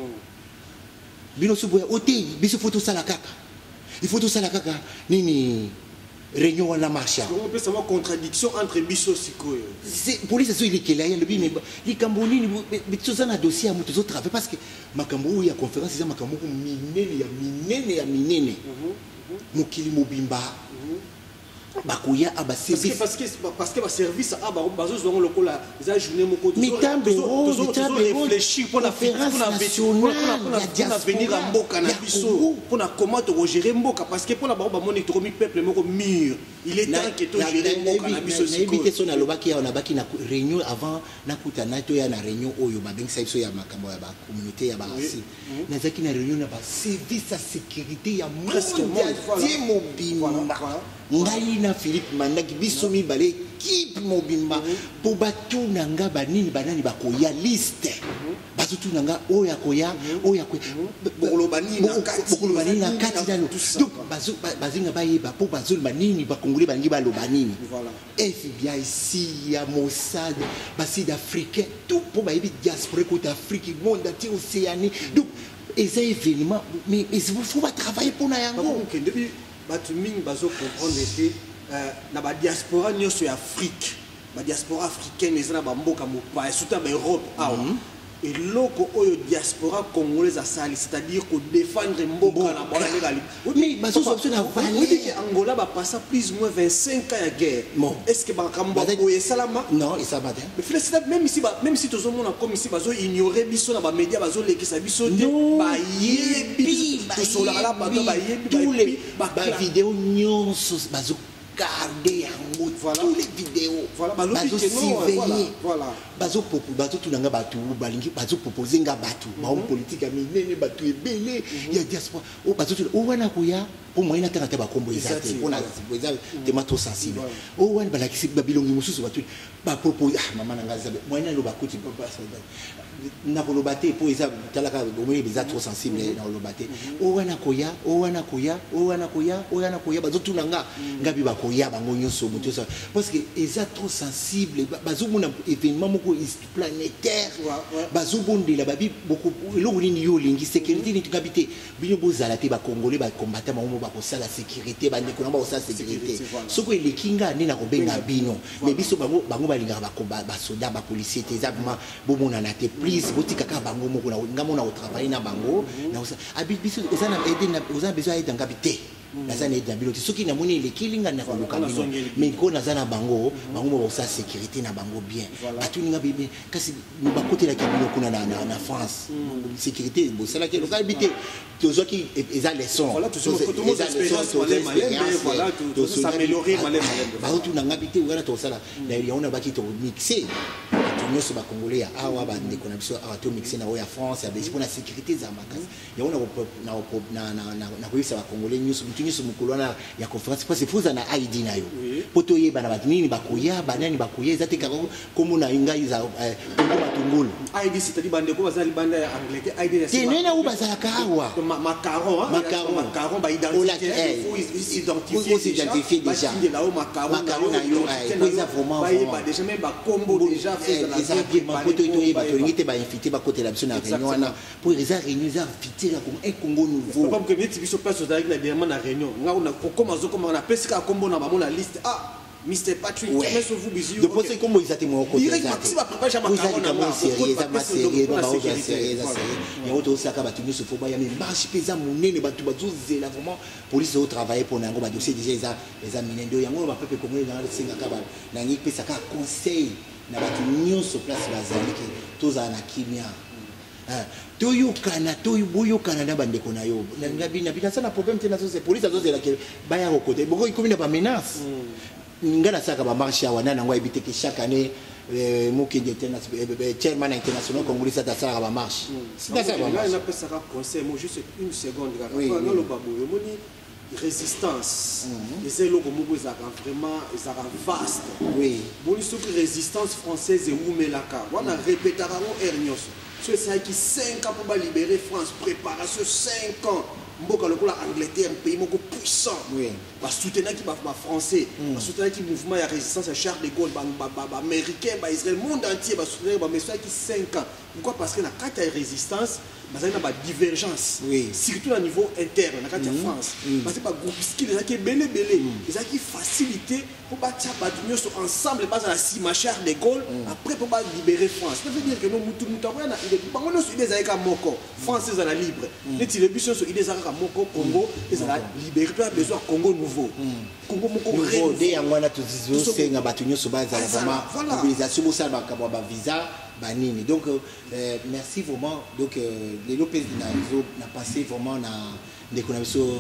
S4: Bino suboya, ote, biso faut tout ça la kaka. Il faut tout ça la kaka. Nini. Réunion à la marche.
S5: On peut savoir contradiction entre biso sikoyo.
S4: C'est police c'est il est là le bi mais les Camboni mais tout ça na dossier à mutu zo travail parce que makambo ya conférence c'est makambo minene mukili mobimba bakoya aba service
S5: parce que ba service aba bazo zongo lokola za journée moko
S4: to
S5: réfléchir pour la conférence nationale pour venir à mboka na biso pour na comment to gérer mboka parce que pour la ba monitor mi peuple moko mur il est temps que to gérer mboka na biso
S4: éviter son alobaki on a baki na réunion avant na kutana to ya na réunion oyo ba bengisa biso ya makambo ya ba communauté ya ba asi na zaki na réunion na ba service à sécurité ya presque mobimba ngai na Philippe Mandaki biso mi balé équipe mobimba pour batu nanga banini banani bakoya liste batutu nanga oya koya
S5: bokolo banini
S4: na kati dano donc bazinga bayeba pour bazul banini bakongolais bangi balo banini FBI ici ya Mossad basid africain tout pour bayebi diaspora côté Afrique monde entier Océanie donc ces événements mais il faut pas travailler pour na yango
S5: Batuming bazo comprendre que na ba diaspora nyoso ya Afrique ba diaspora africaine ezana ba mboka mopa surtout ba Europe et loko oyo diaspora congolaise asali c'est-à-dire que défendre mboka na bona legali
S4: mais bazo option na
S5: valeur Angola ba passa plus ou moins 25 ans à guerre est-ce que ba kambo oye salama
S4: non et ça va
S5: mais félicite même si tout le monde comme ici bazo ignorer biso na ba média bazo lekisa biso te ba yebi to sola la ba yebi
S4: tous les ba vidéo nyonso bazo garder yango tous les vidéos bazo surveiller bazo tout nanga batu balingi bazo proposer nga batu ba homme politique a minene batu ebele ya diaspora o bazo o wana koya pour moi na tata ba kombo ezate ona tema to sensible o wana balakisi babilongi mususu batu ba proposer mama nanga zabe moi na lo bakoti na kolobate pour eza talaka bomoni biza trop sensible na kolobate o wana koya bazo tout nanga ngabi bakoya bango nyonso mutu ça parce que eza trop sensible bazo mona événement moko planétaire bazo bondela babi beaucoup eloko nini yo lingi sécurité ni tukabité bino bozala te ba congolais ba combattant mo ba ko sala sécurité ba ndeko na ba ko sala sécurité soko elekinga nina ko benga bino mais biso bango balinga ba combat ba soldat ba policier te exactement bomona na te please botika ka bango moko na ngamona au travail na bango na biso ezana aider na besoin aider ngabité naza na aide na bino te soki namoni elekilinga na koluka bino mais ko naza na bango bango mo bosa sécurité na bango bien batuninga bebe kasi bakotelaki bino kuna na France sécurité bosalaki loka habité tozwaki eza leçon
S5: voilà tout s'améliorer
S4: baotunanga bite wana tosala na yaona baki to mixer nyonso bakongolais ya awa bandeko na biso awa to mixer na oyo ya France ya besi mpona sécurité za makasi yaona na koyebisa bakongolais nyonso mutu nyonso mokolo wana ya conférence parce que fuza na ID na yo po toyeba na bato nini bakoya banani bakoya eza te kaka kombo na ngai za kongo matungulu
S5: ID c'est-à-dire bandeko bazali banda ya anglais ID ya
S4: tenena o bazalaka awa
S5: macaron ba identifier déjà
S4: macaron na yo eza vraiment
S5: ba déjà même ba combo déjà fait
S4: exactement poto toyeba tolingi te bainvité bakotela biso na réunion wana po eza réunion eza fitira comme un Congo nouveau
S5: pas que bieti biso place ozalaki na dernièrement na réunion nga on a kokoma azokoma na pesika kombo na bamona liste Mr. Patrick,
S4: ouais. De penser comment ils étaient mon côté. Direct maximum préparer jamais macaron na ma série, ça ma série, ba ba série, ça série. Et auto ça ka batuni se faut ba ya mais marche pesa monene batu bazuze là vraiment police au travailler pour nango ba dossier déjà les aminendo yango ba pepe comme dans le singa ka ba na ngi pesa ka conseil na batu nyonso place bazali ki toza na kimia. toyokana toyboyokana na bandeko na yo na bina sana problème te na so c'est police azozela ke ba ya côté boko ikomi na ba menace ngana saka ba marché wana nango ebite ke chaque année mokende chairman international congolais ça saka ba marche c'est ça ba marche
S5: là on ça conseil moi juste une seconde dans le babo moni résistance les eloko moko ezaka vraiment ezaka vaste
S4: oui
S5: boni soki résistance française eumelaka wana répétara ngo ernyos c'est ça qui 5 ans pour libérer France préparation 5 ans mboka lokola Angleterre un pays moko puissant
S4: oui
S5: ba soutenir qui ba français ba soutenir qui mouvement ya résistance à Charles de Gaulle ba américain ba Israël monde entier ba soutenir ba mais ça qui 5 ans pourquoi parce que na carte ya résistance bazali na ba divergence
S4: oui
S5: surtout au niveau interne na carte ya France parce que ba groupe skill ezaki belé ezaki facilité pour batia ba nyonso ensemble base na sima Charles de Gaulle après pour ba libérer France ça veut dire que nous mutu wana il bango nyonso idée ezalika moko France ezala libre neti le biso so idée ezalika moko Congo ezala libérer pas besoin Congo nouveau Congo moko
S4: nouveau de yangwana tuzizo senga batu nyonso bazala vraiment mobilisation bosala bakabwa ba visa banini donc merci vraiment donc les Lopez n'a passé vraiment na ndeko na biso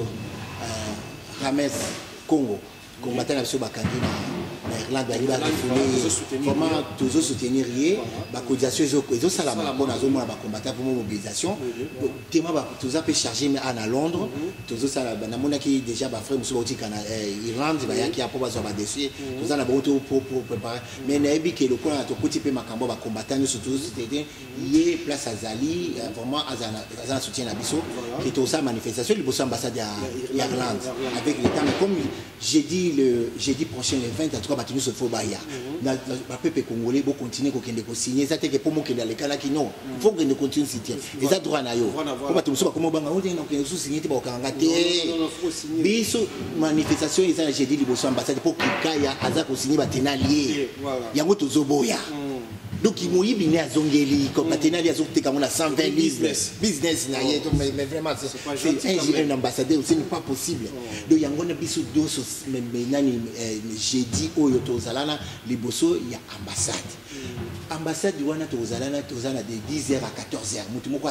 S4: Rames Congo combattant na biso bakangi na Irlande bali ba refoulé vraiment toujours soutenir rier ba cotisation ezo sala pour na zo mona ba combattant pour mobilisation tema ba toujours peut charger mais à Londres toujours sala na mona ki déjà ba frère muso ba utika na Irlande ba yaki apo ba zo ba dossier toujours na boto pour préparer mais na ebi ke le ko na to petit peu makambo ba combattant surtout c'était yé place azali vraiment azana soutien na biso qui to sa manifestation le bosso ambassade à Irlande avec l'état comme jeudi prochain le 20 en tout cas battu se faut baya na peuple congolais bo continuer ko kende ko signer ça te que pour mo kende le kala ki non faut que ne continue signer et ça droit na yo ko battu so ba ko mo banga on na ko signer te ba ko ngate biso manifestation eza jeudi liboso ambassade pour kikaya aza ko signer batena lié yango tozo boya donc il moyi bine azongeli comme batena lié azokuteka mona 120 business na ye mais vraiment c'est un ambassadeur c'est pas possible donc yango na biso doso nani jeudi oyo tozalana liboso ya ambassade wana tozalana de 10h à 14h mutu moko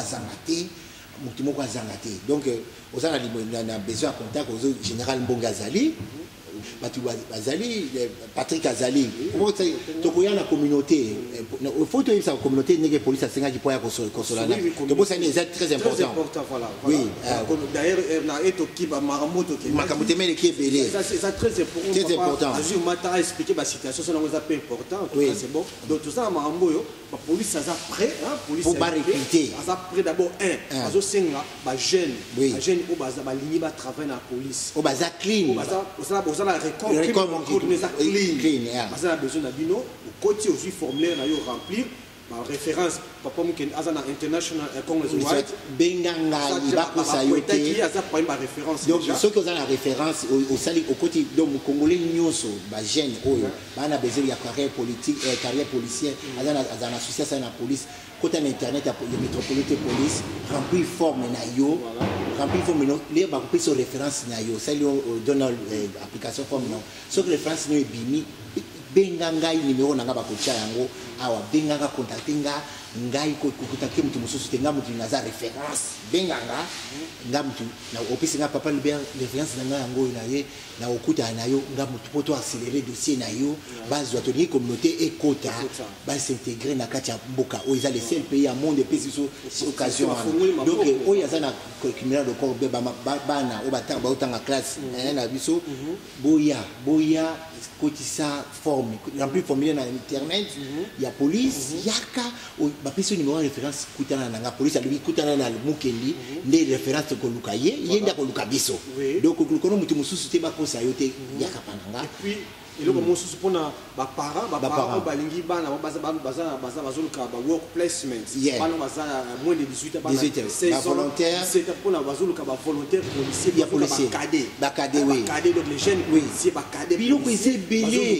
S4: azanga te donc ozana na besoin de contact au général Mbonga Zali Batu Azali, Patrick Azali, tokoya na communauté. Il faut que la communauté n'ait police à 5 ans qui pourrait consoler. Donc ça c'est très important.
S5: Voilà.
S4: Oui.
S5: D'ailleurs, na eto ki ba maramoto ki.
S4: Makamote mais qui est belé.
S5: Ça c'est très important.
S4: Très important.
S5: Azur mata expliquer la situation, ça c'est important. C'est bon. Donc tout ça marambo la police ça prêt, police.
S4: Faut pas recruter.
S5: Ça prêt d'abord azo senga ba jeune, au baza ba ligne ba travail na police.
S4: Au baza clean.
S5: Au la récolte clean. Parce que la besoin d'abino, au côté aussi formulaire na yo remplir référence papa mukende azana international congress white
S4: benganga ibakosa yo te
S5: aza pa ba référence
S4: donc ceux qui ont la référence au sali au côté donc congolais nyonso ba jeune oyo bana besoin ya carrière politique carrière policière azana association na police côté internet ya métropolitain police remplir forme na yo remplir forme no les ba ko référence na yo sali donne application forme non ce que référence no ebimi benganga numéro nanga ba ko tia yango awa benganga contacter ngai ko contacter mutu mususu te nga mutu naza référence benganga nga mutu na opisi nga papa libère référence nanga yango na ye na okuta na yo nga mutu poto accélérer dossier na yo base de tenir communauté et quota ba s'intégrer na katia mboka o ils a les seul pays à monde pays sur occasion donc o yaza na criminel de corps bana o bata ba otanga classe na biso boya kotisa forme remplir formulaire na internet ya police yaka ba peso numéro référence kutana na police ali kutana na mukendi nde référence ko lukaye yenda ko lukabiso donc ko no mutu mususu te ba kosa yote yaka pananga
S5: et puis il est mosusu pona ba parents balingi bana baza bazoluka ba work placement bana baza moins de 18 bana 16 ans
S4: volontaire
S5: c'est pona bazoluka ba volontaire policier ba cadet oui cadet donc les jeunes policiers ba cadet
S4: biloko ezebele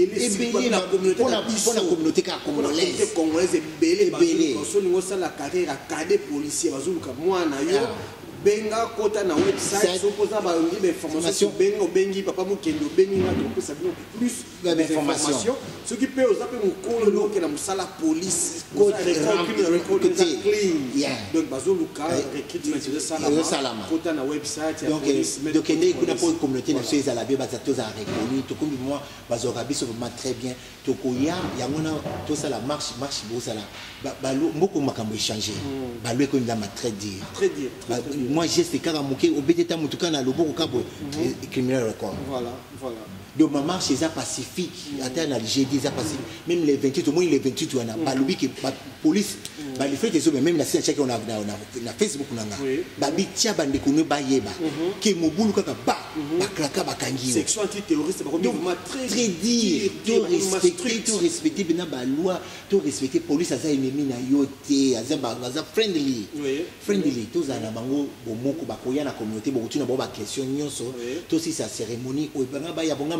S5: la communauté
S4: pona communauté
S5: congolaise ebele bazolingo sala carrière cadet policier bazoluka mwana yo benga kota na website sopoza ba ngi information bengi papa mukendo bengi na to ça plus d'informations ce qui peut aux appels mukolo loke na musala police code record clean donc bazoluka recruitment de salama kota na website
S4: donc ende kuna pour communauté na chez ala beba zato za reconnu to comme moi bazora biso vraiment très bien to koya yangona to ça la marche bo ça la balo mboko makambo échanger balo ko ndama très dire moi geste kaka moké obeteta mutuka na loboko kabo criminel record
S5: voilà
S4: donc ma marche est pacifique attends le jeudi est pacifique même les 28 au moins les 28 on a balobi que police ba les fait des hommes même la scène check on a na Facebook nanga ba bitia bande kono ba yeba ke mobulu kaka ba klaka ba kangi
S5: section anti-terroriste ba mouvement très
S4: dire tout respecter bina ba loi tout respecter police aza ennemi na yote aza friendly tous na bango bomoko ba koya na communauté bo tuna ba question nyonso to si sa cérémonie o banga ba ya bonga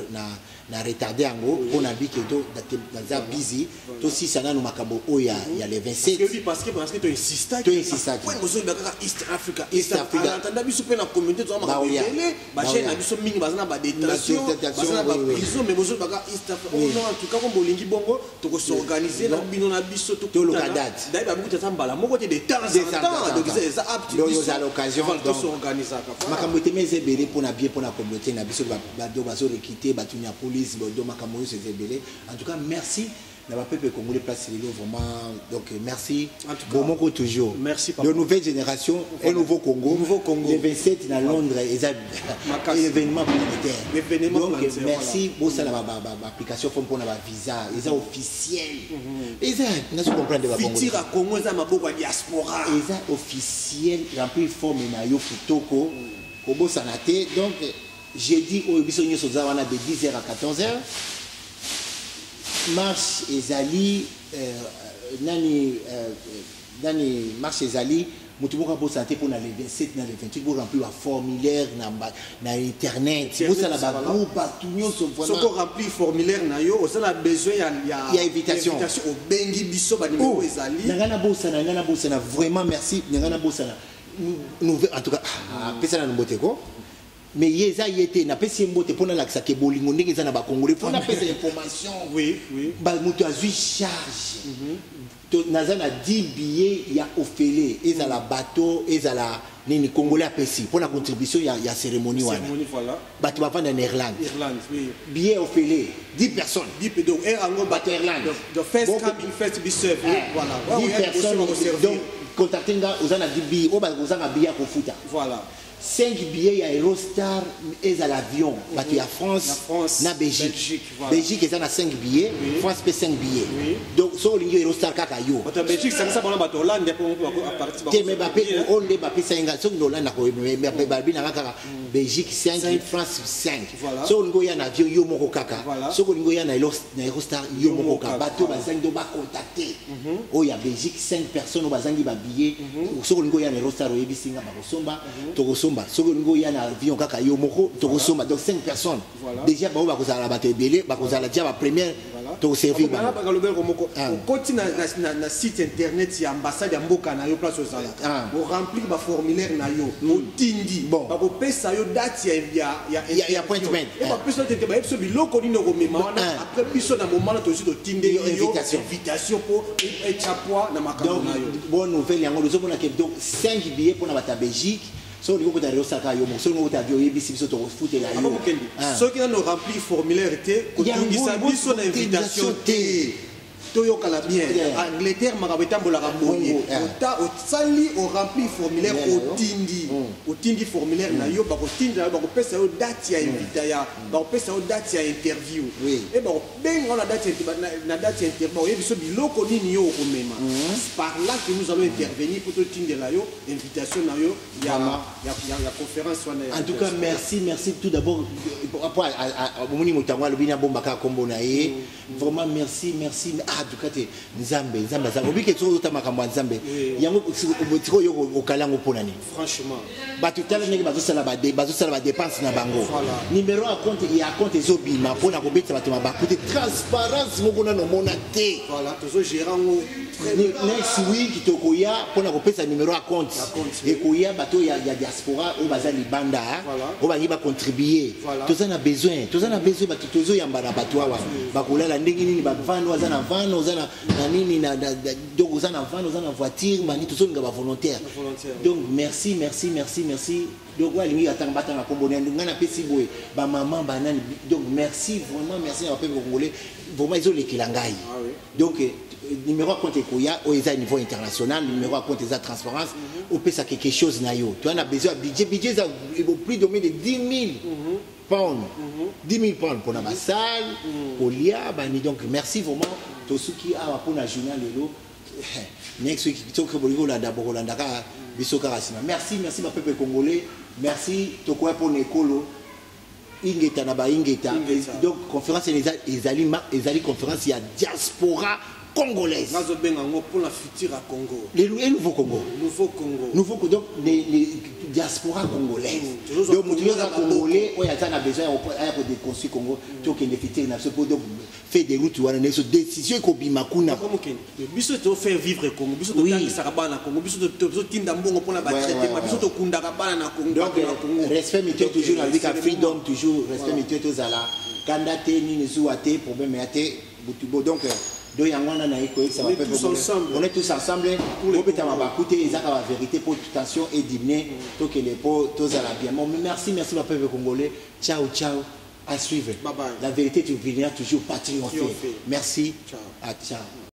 S4: na retardé yango on a dit que dans busy to si ça na no makambo o ya les 27
S5: parce que tu insistes
S4: quand
S5: vous avez East Africa entendre biso pe na communauté to ma ba chaîne na biso mingi bazana ba détention bazana ba prison mais vous avez East Africa non en tout cas comme bolingi bongo to ko s'organiser na bino na biso to
S4: la date
S5: d'ailleurs ba buku tsamba la moko te de temps en temps donc c'est ça apte
S4: donc il y a l'occasion
S5: de s'organiser
S4: makambo te mais belé pour na bien pour la communauté na biso ba do bazo requitter ba tunya police do makambo c'est belé en tout cas merci n'a peuple congolais place les vraiment donc merci bon moko toujours
S5: merci
S4: de nouvelle génération un nouveau Congo les 27 dans Londres événement planétaire donc merci pour ça la application pour la visa ils ont officiel ils ont nous comprendre ba
S5: Congolais à Congo za maboko diaspora
S4: ils ont officiel rempli forme na yo kitoko kobo sanate donc jeudi au biso nyoso za wana de 10h à 14h marche ezali nani marche ezali mutu moko bo santé pour na les 27 na les 28 pour remplir la formulaire na internet pour ça la ba groupe tout nyonso
S5: vraiment soko remplir formulaire na yo on a besoin ya
S4: invitation
S5: au bengi biso ba numéro ezali
S4: ngana bosana vraiment merci ngana bosana nous en tout cas pesa na mboteko mais yeza yete na pesi mbote pona lakisa ke bolingo ndenge za na ba congolais pona pesa information ba mutu azui charge to nazana 10 billets ya ofele ezala bateau ezala nini congolais apesi pona contribution ya cérémonie wana bato bavanda na Irlande billet ofele 10 personnes
S5: 10 donc un bateau Irlande the first come first be served voilà
S4: 10 personnes donc contacter nga ozana 10 billets o ba ozanga billet ko futa
S5: voilà
S4: 5 billets à Eurostar et à l'avion. Il y a France, na Belgique. Belgique est à 5 billets, France paie 5 billets. Donc, si on a Eurostar, Kakayo.
S5: Belgique, c'est ça, on a Hollande pour partir.
S4: Mais on a 5 so ndola na ko mais babi na kaka Belgique 5 France 5 so ngo ya na avion yo moko kaka so ngo ya na Eurostar yo moko kaka bato bazangi do ba contacter o ya Belgique 5 personnes bazangi ba billet so ngo ya na Eurostar o yebisinga ba kosomba to kosomba so ngo ya na avion kaka yo moko to kosomba donc 5 personnes déjà ba kozala ba tebele ba kozala déjà ba première to servir ba
S5: koti na site internet ya ambassade ya mboka na yo place osala o remplir ba formulaire na yo o tindi ba ko pesa yo date ya
S4: appointment
S5: et ba pesa te ba episo biloko ni ko mema wana après biso na moment to sito tindi yo invitation pour etchapwa na makambo na yo
S4: bonne nouvelle yango lozo bona ke donc 5 billets pour na bata Belgique so on ko ta Osaka yo mo so on ta bio yebisi biso to foot la yo
S5: so qui na remplir formulaire te ko tungisa biso na invitation te toyo kala bien Angleterre makabetambola ka moye ota osali o remplir formulaire o tindi formulaire na yo ba ko tinda ba ko pesa yo date ya invitaya ba ko pesa yo date ya interview et ba ko benga na date ya interview o yebiso biloko nini yo ko mema par là que nous allons intervenir pour te tinde la yo invitation na yo ya conférence
S4: en tout cas merci tout d'abord pour à moni motangwa le bina bomba ka kombo na ye vraiment merci en tout cas nzambe za obike tso ta makambo nzambe yango botiko yo okalango ponani
S5: franchement
S4: batu tala ndenge bazosala ba dépense na bango numéro à compte ezobima pona ko betsa batu mabakute transparence moko na mona te
S5: voilà tozo gérango
S4: next week tokoya pona ko pesa numéro à compte et koya bato ya diaspora o bazali banda o bangi ba contribuer tozana besoin bato tozo yambana bato wa bakolala ndenge nini ba vano azana vano ozana na nini na donc ozana vano ozana voiture mani tozo nga ba volontaire donc merci donc walingi atanga batanga kombona ngana pesi boye ba maman banani donc merci à peuple congolais vraiment ils ont les kilangai donc numéro à compte ekoya au eza niveau international numéro à compte eza transparence au pesa quelque chose na yo tu as besoin budget ça plus de 10 000 pounds 10 000 pounds pour la salle pour lia bani donc merci vraiment to suki a pour na journal lelo next week to ko bolingo la d'abord la ndaka biso karasima merci ma peuple congolais merci to ko pour nekolo ingeta na ba ingeta donc conférence ezali conférence ya diaspora congolaise.
S5: Pour la future à Congo.
S4: Le nouveau Congo. Donc les diaspora congolaises. Donc les Congolais, on a besoin de construire Congo. Donc les futurs donc faire des routes ou des décisions comme Bimakuna.
S5: Biso to faire vivre Congo. Biso to tangi sarabana Congo. Biso to tinda mbongo pour la battre. Biso to kunda kabana na Congo.
S4: Donc respect mutuel toujours avec la freedom toujours respect mutuel tous à la kandate ni nzuate problème ate donc on est tous ensemble pour peut écouter la vérité pour tension et dîner pour que les pots tous à la bien. Merci ma peuple congolais. Ciao à suivre.
S5: Bye bye.
S4: La vérité tu viendras toujours triompher. Merci.
S5: Ciao.
S4: Ciao.